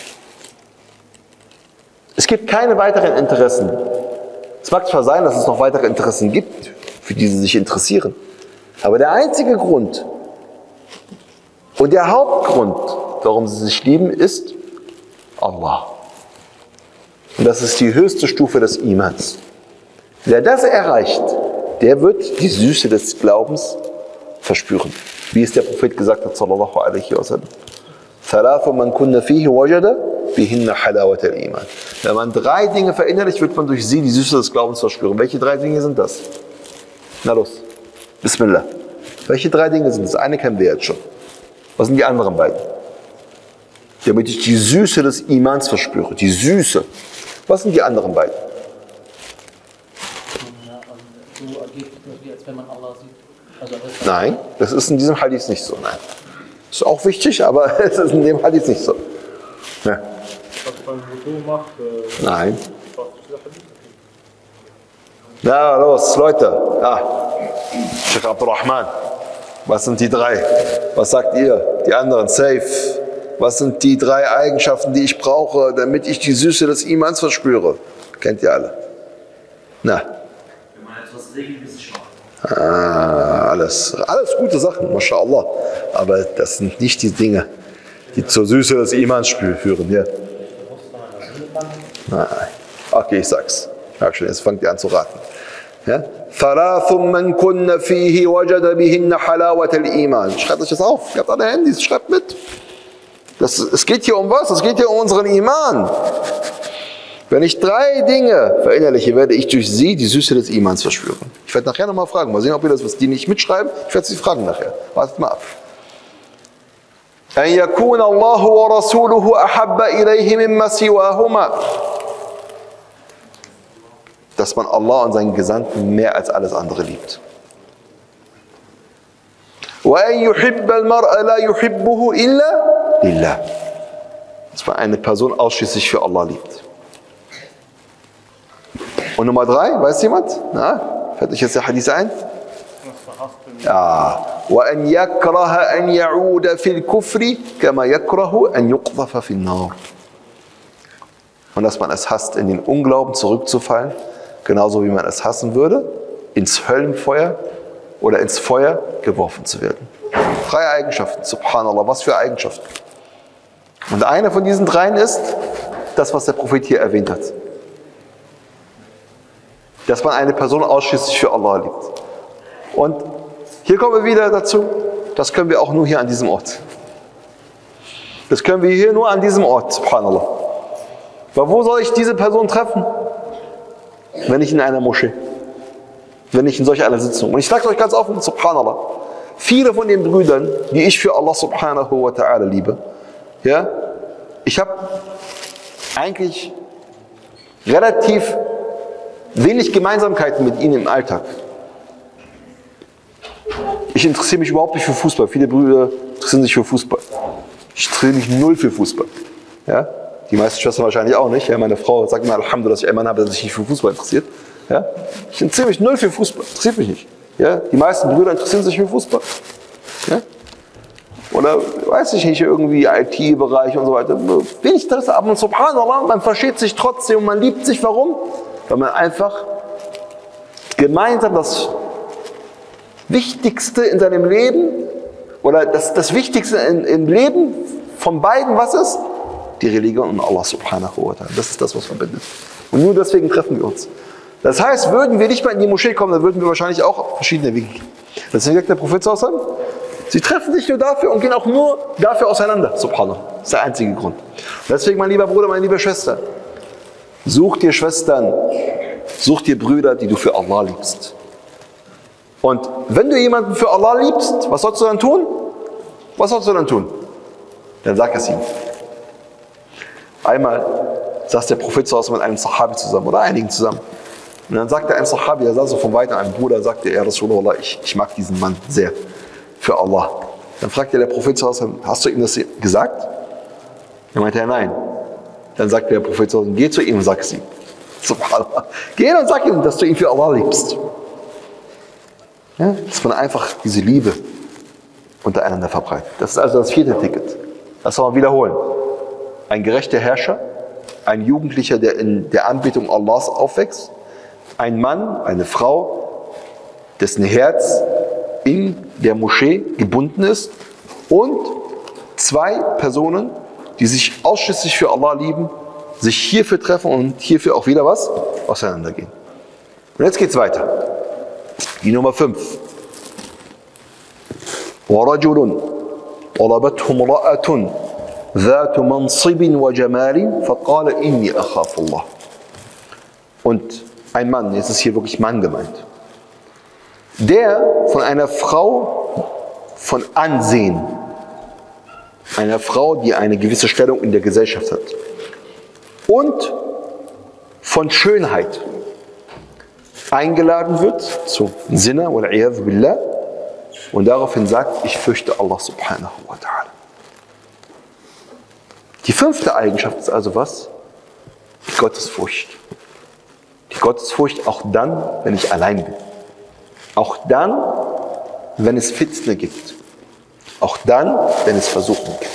Es gibt keine weiteren Interessen. Es mag zwar sein, dass es noch weitere Interessen gibt, für die sie sich interessieren, aber der einzige Grund und der Hauptgrund, warum sie sich lieben, ist Allah. Und das ist die höchste Stufe des Imans. Wer das erreicht, der wird die Süße des Glaubens verspüren. Wie es der Prophet gesagt hat, sallallahu alaihi wa sallam. ثلاث من كن فيه وجد بهن حلاوة الإيمان. Wenn man drei Dinge verinnerlicht, wird man durch sie die Süße des Glaubens verspüren. Welche drei Dinge sind das? Na los, Bismillah. Welche drei Dinge sind das? Eine kennen wir jetzt schon. Was sind die anderen beiden? Damit ich die Süße des Imans verspüre. Die Süße. Was sind die anderen beiden? So agiert wie als wenn man Allah sieht. Also das Nein, das ist in diesem Hadith nicht so. Nein. Das ist auch wichtig, aber es ist in dem Hadith nicht so. Ja. Was man Wudu macht, äh, Nein. was ist der Hadith? Na los, Leute. Ah. Sheikh Abdurrahman. Was sind die drei? Was sagt ihr? Die anderen, safe. Was sind die drei Eigenschaften, die ich brauche, damit ich die Süße des Imans verspüre? Kennt ihr alle? Na. Wenn man etwas regelmäßig macht. Ah, alles, alles gute Sachen, mashallah. Aber das sind nicht die Dinge, die zur Süße des Imans führen. Ja. Nein. Okay, ich sag's. Ja, schon, jetzt fangt ihr an zu raten. Ja? ثلاث من كن فيه وجد بهن حلاوة الإيمان. Schreibt euch das auf. Ihr habt alle Handys, schreibt mit. Das, es geht hier um was? Es geht hier um unseren Iman. Wenn ich drei Dinge verinnerliche, werde ich durch sie die Süße des Imans verspüren. Ich werde nachher nochmal fragen. Mal sehen, ob ihr das, was die nicht mitschreiben. Ich werde sie fragen nachher. Wartet mal ab. أن يكون الله ورسوله أحب إليه مما سواهما. Dass man Allah und seinen Gesandten mehr als alles andere liebt. وأن يحب المرء لا يحبه إلا لله. Dass man eine Person ausschließlich für Allah liebt. Und Nummer drei, weiß jemand? Na, fällt euch jetzt der Hadith ein? Ja. وأن يكره أن يعود في الكفر كما يكره أن يقذف في النار. Und dass man es hasst, in den Unglauben zurückzufallen, genauso wie man es hassen würde, ins Höllenfeuer oder ins Feuer geworfen zu werden. Drei Eigenschaften, subhanallah, was für Eigenschaften. Und eine von diesen dreien ist das, was der Prophet hier erwähnt hat. Dass man eine Person ausschließlich für Allah liebt. Und hier kommen wir wieder dazu, das können wir auch nur hier an diesem Ort. Das können wir hier nur an diesem Ort, subhanallah. Aber wo soll ich diese Person treffen? Wenn nicht in einer Moschee. Wenn nicht in solch einer Sitzung. Und ich sage euch ganz offen, subhanallah, viele von den Brüdern, die ich für Allah subhanahu wa ta'ala liebe, ja, ich habe eigentlich relativ wenig Gemeinsamkeiten mit ihnen im Alltag. Ich interessiere mich überhaupt nicht für Fußball. Viele Brüder interessieren sich für Fußball. Ich interessiere mich null für Fußball. Ja? Die meisten Schwestern wahrscheinlich auch nicht. Ja, meine Frau sagt mir Alhamdulillah, dass ich einen Mann habe, der sich nicht für Fußball interessiert. Ja? Ich interessiere mich null für Fußball. Interessiert mich nicht. Ja? Die meisten Brüder interessieren sich für Fußball. Ja? Oder weiß ich nicht, irgendwie I T-Bereich und so weiter. Wenig Interesse, aber subhanallah, man versteht sich trotzdem und man liebt sich. Warum? Weil man einfach gemeinsam das Wichtigste in seinem Leben oder das, das Wichtigste in, im Leben von beiden, was ist? Die Religion und Allah subhanahu wa ta'ala. Das ist das, was verbindet. Und nur deswegen treffen wir uns. Das heißt, würden wir nicht mal in die Moschee kommen, dann würden wir wahrscheinlich auch verschiedene Wege gehen. Deswegen sagt der Prophet sallallahu alaihi wasallam, sie treffen sich nur dafür und gehen auch nur dafür auseinander. Subhanallah. Das ist der einzige Grund. Und deswegen, mein lieber Bruder, meine liebe Schwester, such dir Schwestern, such dir Brüder, die du für Allah liebst. Und wenn du jemanden für Allah liebst, was sollst du dann tun? Was sollst du dann tun? Dann sag es ihm. Einmal saß der Prophet mit einem Sahabi zusammen oder einigen zusammen. Und dann sagte ein Sahabi, der saß so von weitem, ein Bruder, sagte er, Rasulullah, ich, ich mag diesen Mann sehr für Allah. Dann fragte der Prophet, hast du ihm das gesagt? Dann meinte er, nein. Dann sagte der Prophet, geh zu ihm und sag es ihm. Subhanallah. Geh und sag ihm, dass du ihn für Allah liebst. Ja, dass man einfach diese Liebe untereinander verbreitet. Das ist also das vierte Ticket. Das soll man wiederholen. Ein gerechter Herrscher, ein Jugendlicher, der in der Anbetung Allahs aufwächst, ein Mann, eine Frau, dessen Herz in der Moschee gebunden ist und zwei Personen, die sich ausschließlich für Allah lieben, sich hierfür treffen und hierfür auch wieder was auseinandergehen. Und jetzt geht's weiter. Die Nummer fünf. وَرَجُلٌ طَلَبَتْهُ امْرَأَةٌ ذات منصب وجمال فقال إني أخاف الله. Und ein Mann, jetzt ist hier wirklich Mann gemeint, der von einer Frau von Ansehen, einer Frau, die eine gewisse Stellung in der Gesellschaft hat, und von Schönheit eingeladen wird zu Zina wal-'iyadhu billah und daraufhin sagt, ich fürchte Allah subhanahu wa ta'ala. Die fünfte Eigenschaft ist also was? Die Gottesfurcht. Die Gottesfurcht auch dann, wenn ich allein bin. Auch dann, wenn es Fitne gibt. Auch dann, wenn es Versuchung gibt.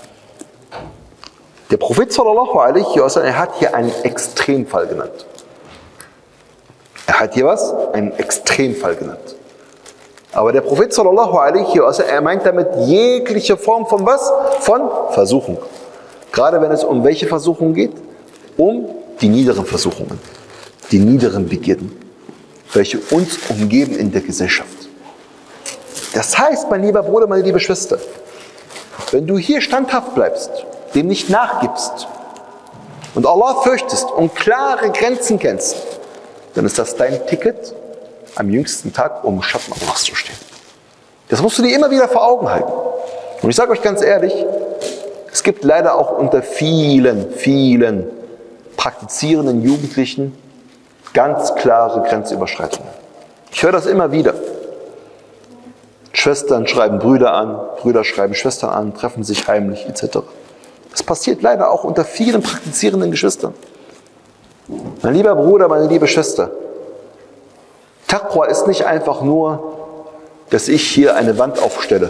Der Prophet sallallahu alaihi wasallam, er hat hier einen Extremfall genannt. Er hat hier was? Einen Extremfall genannt. Aber der Prophet sallallahu alaihi wasallam, er meint damit jegliche Form von was? Von Versuchung. Gerade wenn es um welche Versuchung geht? Um die niederen Versuchungen, die niederen Begierden, welche uns umgeben in der Gesellschaft. Das heißt, mein lieber Bruder, meine liebe Schwester, wenn du hier standhaft bleibst, dem nicht nachgibst und Allah fürchtest und klare Grenzen kennst, dann ist das dein Ticket am jüngsten Tag, um im Schatten Allahs zu stehen. Das musst du dir immer wieder vor Augen halten. Und ich sage euch ganz ehrlich, es gibt leider auch unter vielen, vielen praktizierenden Jugendlichen ganz klare Grenzüberschreitungen. Ich höre das immer wieder. Schwestern schreiben Brüder an, Brüder schreiben Schwestern an, treffen sich heimlich et cetera. Das passiert leider auch unter vielen praktizierenden Geschwistern. Mein lieber Bruder, meine liebe Schwester, Taqwa ist nicht einfach nur, dass ich hier eine Wand aufstelle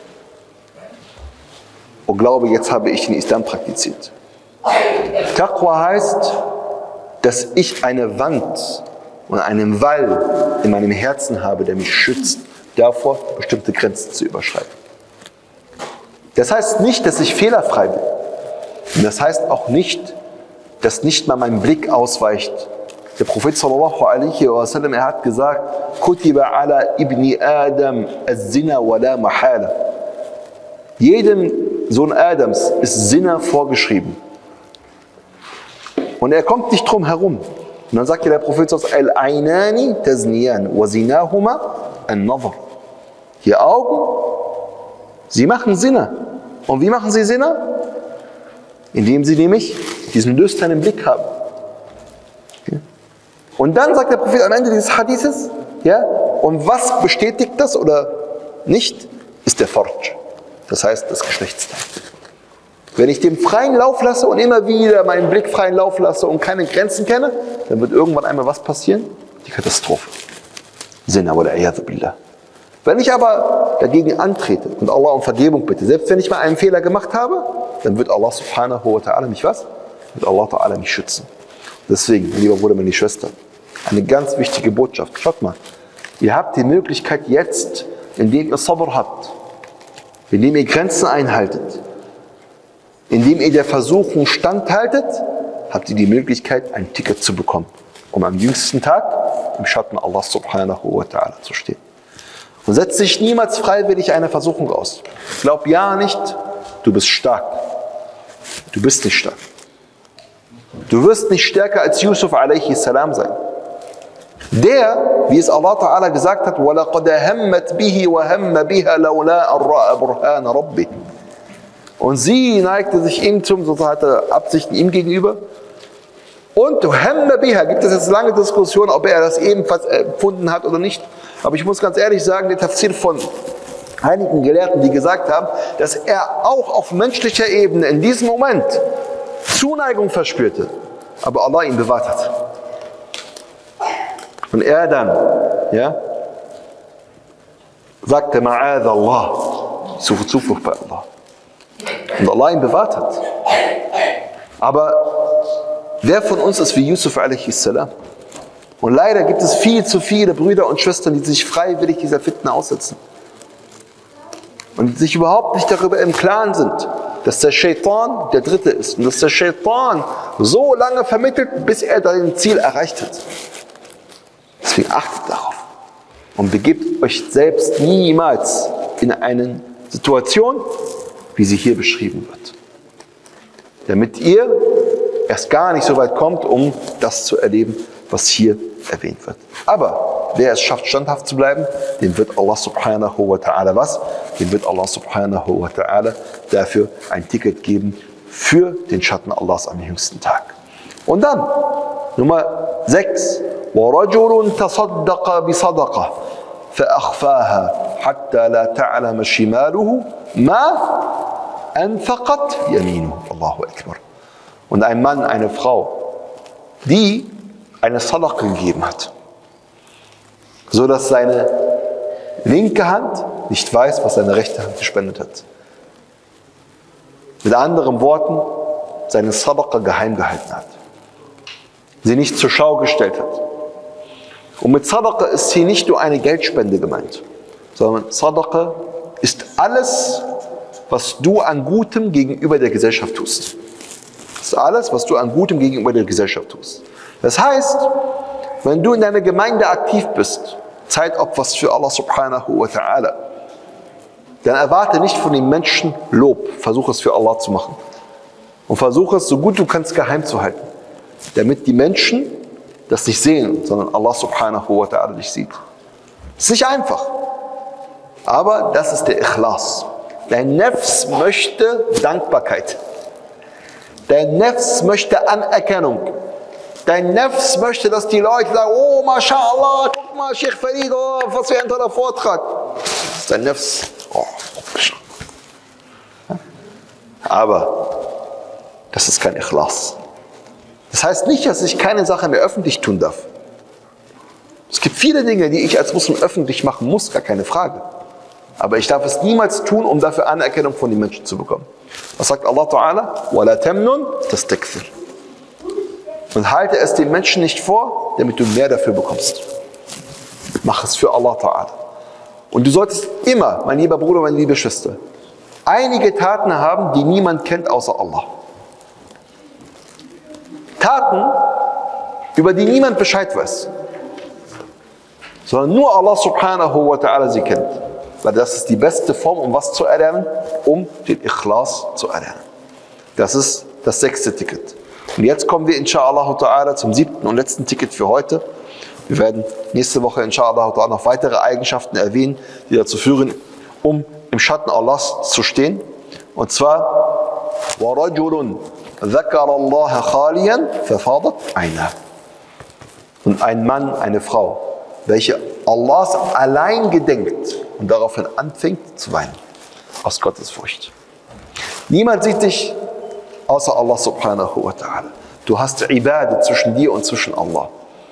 und glaube, jetzt habe ich den Islam praktiziert. Taqwa heißt, dass ich eine Wand und einen Wall in meinem Herzen habe, der mich schützt, davor bestimmte Grenzen zu überschreiten. Das heißt nicht, dass ich fehlerfrei bin. Und das heißt auch nicht, dass nicht mal mein Blick ausweicht. Der Prophet sallallahu alaihi wasallam, er hat gesagt, Kutiba ala ibni Adam az-zina wa la mahala. Jedem Sohn Adams ist Zina vorgeschrieben. Und er kommt nicht drum herum. Und dann sagt der Prophet al-aynani tazniyan wa zinahuma an-nazar. Die Augen, sie machen Zina. Und wie machen sie Zina? Indem sie nämlich diesen lüsternen Blick haben. Okay. Und dann sagt der Prophet am Ende dieses Hadithes, ja, und was bestätigt das oder nicht, ist der Farj. Das heißt das Geschlechtsteil. Wenn ich dem freien Lauf lasse und immer wieder meinen Blick freien Lauf lasse und keine Grenzen kenne, dann wird irgendwann einmal was passieren? Die Katastrophe. Zina oder a'yadhu billah. Wenn ich aber dagegen antrete und Allah um Vergebung bitte, selbst wenn ich mal einen Fehler gemacht habe, dann wird Allah subhanahu wa ta'ala mich was? Wird Allah ta'ala mich schützen. Deswegen, mein lieber Bruder, meine Schwester, eine ganz wichtige Botschaft. Schaut mal, ihr habt die Möglichkeit jetzt, indem ihr Sabr habt, indem ihr Grenzen einhaltet, indem ihr der Versuchung standhaltet, habt ihr die Möglichkeit, ein Ticket zu bekommen, um am jüngsten Tag im Schatten Allah subhanahu wa ta'ala zu stehen. Und setzt sich niemals freiwillig einer Versuchung aus. Glaub ja nicht, du bist stark. Du bist nicht stark. Du wirst nicht stärker als Yusuf alaihi salam sein. Der, wie es Allah Ta'ala gesagt hat, وَلَقَدْ هَمَّتْ بِهِ وَهَمَّ بِهَا لَوْلَا أَن رَأَى بُرْهَانَ رَبِّهِ. Und sie neigte sich ihm zum, so hatte Absichten ihm gegenüber. Und Hamma biha, gibt es jetzt lange Diskussionen, ob er das ebenfalls empfunden hat oder nicht. Aber ich muss ganz ehrlich sagen, der Tafsir von einigen Gelehrten, die gesagt haben, dass er auch auf menschlicher Ebene in diesem Moment Zuneigung verspürte, aber Allah ihn bewahrt hat. Und er dann, ja, sagte, Ma'adha Allah, suche Zuflucht bei Allah. Und Allah ihn bewahrt hat. Aber wer von uns ist wie Yusuf alaihi salam? Und leider gibt es viel zu viele Brüder und Schwestern, die sich freiwillig dieser Fitna aussetzen. Und sich überhaupt nicht darüber im Klaren sind, dass der Shaitan der Dritte ist. Und dass der Shaitan so lange vermittelt, bis er sein Ziel erreicht hat. Deswegen achtet darauf. Und begebt euch selbst niemals in eine Situation, wie sie hier beschrieben wird. damit ihr erst gar nicht so weit kommt, um das zu erleben, was hier erwähnt wird. Aber wer es schafft, standhaft zu bleiben, dem wird Allah subhanahu wa ta'ala was? Dem wird Allah subhanahu wa ta'ala dafür ein Ticket geben für den Schatten Allahs am jüngsten Tag. Und dann, Nummer sechs, وَرَجُلٌ تَصَدَّقَ بِصَدَقَةٍ فَأَخْفَاهَا حَتَّى لَا تَعْلَمَ شِمَالُهُ مَا أَنْفَقَتْ يَمِينُهُ. Allahu Akbar. Und ein Mann, eine Frau, die eine Sadaqa gegeben hat, so dass seine linke Hand nicht weiß, was seine rechte Hand gespendet hat. Mit anderen Worten, seine Sadaqa geheim gehalten hat, sie nicht zur Schau gestellt hat. Und mit Sadaqa ist hier nicht nur eine Geldspende gemeint, sondern Sadaqa ist alles, was du an Gutem gegenüber der Gesellschaft tust. Das ist alles, was du an Gutem gegenüber der Gesellschaft tust. Das heißt, wenn du in deiner Gemeinde aktiv bist, Zeitopferst für Allah subhanahu wa ta'ala, dann erwarte nicht von den Menschen Lob. Versuche es für Allah zu machen. Und versuche es, so gut du kannst, geheim zu halten. Damit die Menschen das nicht sehen, sondern Allah subhanahu wa ta'ala dich sieht. Es ist nicht einfach. Aber das ist der Ikhlas. Dein Nefs möchte Dankbarkeit. Dein Nefs möchte Anerkennung. Dein Nefs möchte, dass die Leute sagen, oh, mashallah, guck mal, Sheikh Farid, oh, was für ein toller Vortrag. Das ist dein Nefs. Oh, aber das ist kein Ikhlas. Das heißt nicht, dass ich keine Sache mehr öffentlich tun darf. Es gibt viele Dinge, die ich als Muslim öffentlich machen muss, gar keine Frage. Aber ich darf es niemals tun, um dafür Anerkennung von den Menschen zu bekommen. Was sagt Allah Ta'ala? وَلَا تَمْنُنْ تَسْتَكْثِرْ. Und halte es den Menschen nicht vor, damit du mehr dafür bekommst. Mach es für Allah Ta'ala. Und du solltest immer, mein lieber Bruder, meine liebe Schwester, einige Taten haben, die niemand kennt außer Allah. Taten, über die niemand Bescheid weiß, sondern nur Allah subhanahu wa ta'ala sie kennt. Weil das ist die beste Form, um was zu erlernen? Um den Ikhlas zu erlernen. Das ist das sechste Ticket. Und jetzt kommen wir inshallah ta'ala zum siebten und letzten Ticket für heute. Wir werden nächste Woche inshallah ta'ala noch weitere Eigenschaften erwähnen, die dazu führen, um im Schatten Allahs zu stehen. Und zwar وَرَجُلٌ ذَكَرَ اللَّهَ خَالِيًا فَفَاضَتْ عَيْنَهُ. Und ein Mann, eine Frau, welche Allahs allein gedenkt und daraufhin anfängt zu weinen, aus Gottesfurcht. Niemand sieht dich außer Allah subhanahu wa ta'ala. Du hast Ibadah zwischen dir und zwischen Allah.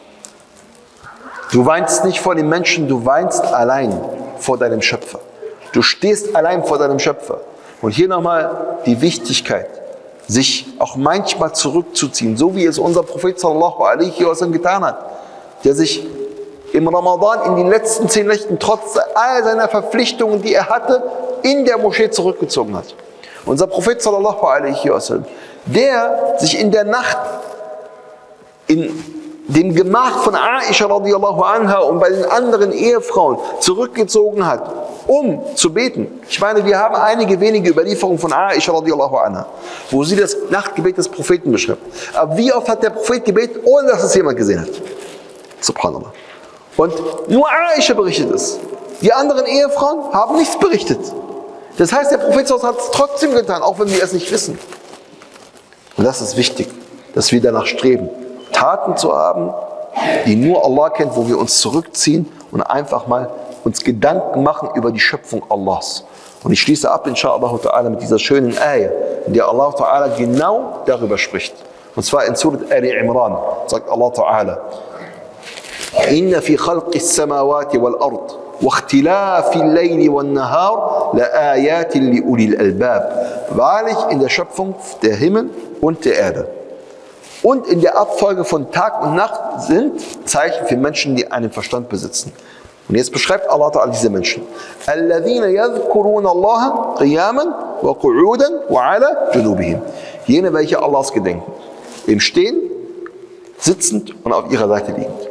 Du weinst nicht vor den Menschen, du weinst allein vor deinem Schöpfer. Du stehst allein vor deinem Schöpfer. Und hier nochmal die Wichtigkeit, sich auch manchmal zurückzuziehen, so wie es unser Prophet sallallahu alaihi wasallam getan hat, der sich im Ramadan in den letzten zehn Nächten trotz all seiner Verpflichtungen, die er hatte, in der Moschee zurückgezogen hat. Unser Prophet sallallahu alaihi wasallam, der sich in der Nacht in dem Gemach von Aisha radiallahu anha und bei den anderen Ehefrauen zurückgezogen hat, um zu beten. Ich meine, wir haben einige wenige Überlieferungen von Aisha radiallahu anha, wo sie das Nachtgebet des Propheten beschreibt. Aber wie oft hat der Prophet gebetet, ohne dass es jemand gesehen hat? Subhanallah. Und nur Aisha berichtet es. Die anderen Ehefrauen haben nichts berichtet. Das heißt, der Prophet hat es trotzdem getan, auch wenn wir es nicht wissen. Und das ist wichtig, dass wir danach streben, Taten zu haben, die nur Allah kennt, wo wir uns zurückziehen und einfach mal uns Gedanken machen über die Schöpfung Allahs. Und ich schließe ab, inshallah ta'ala, mit dieser schönen Ayah, in der Allah ta'ala genau darüber spricht. Und zwar in Surat Ali Imran, sagt Allah ta'ala, إِنَّ فِي خَلْقِ السَّمَاوَاتِ وَالْأَرْضِ وَاخْتِلَافِ اللَّيْلِ وَالنَّهَارِ لَآيَاتٍ لِأُولِي الْأَلْبَابِ. Wahrlich in der Schöpfung der Himmel und der Erde und in der Abfolge von Tag und Nacht sind Zeichen für Menschen, die einen Verstand besitzen. Und jetzt beschreibt Allah Ta'ala diese Menschen. الَّذِينَ يَذْكُرُونَ اللَّهَ قِيَامًا وَقُعُودًا وَعَلَى جُنُوبِهِمْ. Jene, welche Allahs gedenken, im Stehen, sitzend und auf ihrer Seite liegend.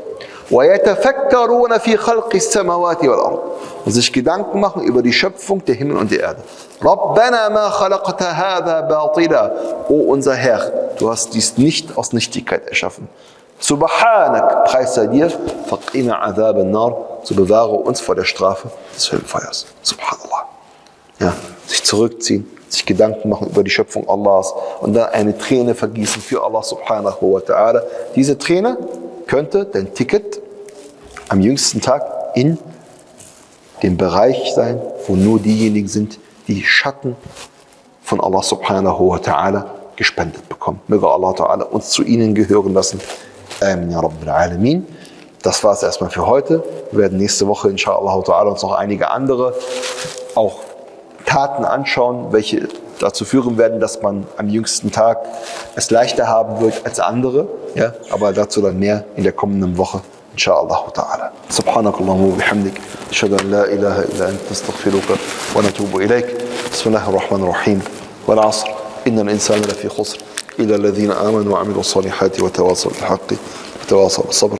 وَيَتَفَكَّرُونَ فِي خَلْقِ السَّمَوَاتِ وَالْأَرْضِ und sich Gedanken machen über die Schöpfung der Himmel und der Erde. رَبَّنَا مَا خَلَقْتَ هَذَا بَاطِلًا O unser Herr, du hast dies nicht aus Nichtigkeit erschaffen. Subhanak, preis sei dir, faqina adhab an-nar, so bewahre uns vor der Strafe des Höllenfeuers. Subhanallah. Ja, sich zurückziehen, sich Gedanken machen über die Schöpfung Allahs und dann eine Träne vergießen für Allah subhanahu wa ta'ala. Diese Träne könnte dein Ticket am jüngsten Tag in dem Bereich sein, wo nur diejenigen sind, die Schatten von Allah subhanahu wa ta'ala gespendet bekommen. Möge Allah ta'ala uns zu ihnen gehören lassen. Amin ya Rabbil Alamin. Das war es erstmal für heute. Wir werden nächste Woche inshallah ta'ala uns noch einige andere auch Taten anschauen, welche dazu führen werden, dass man am jüngsten Tag es leichter haben wird als andere. Ja? Aber dazu dann mehr in der kommenden Woche. Inshallah ta'ala. Subhanakallahumma wa bihamdik. Ashhadu an la ilaha illa anta astaghfiruka wa natubu ilayk. Bismillahir Rahmanir Rahim. Wal 'asr. Innal insana lafi khusr. إلى الذين آمنوا وعملوا الصالحات وتواصوا بالحق وتواصوا بالصبر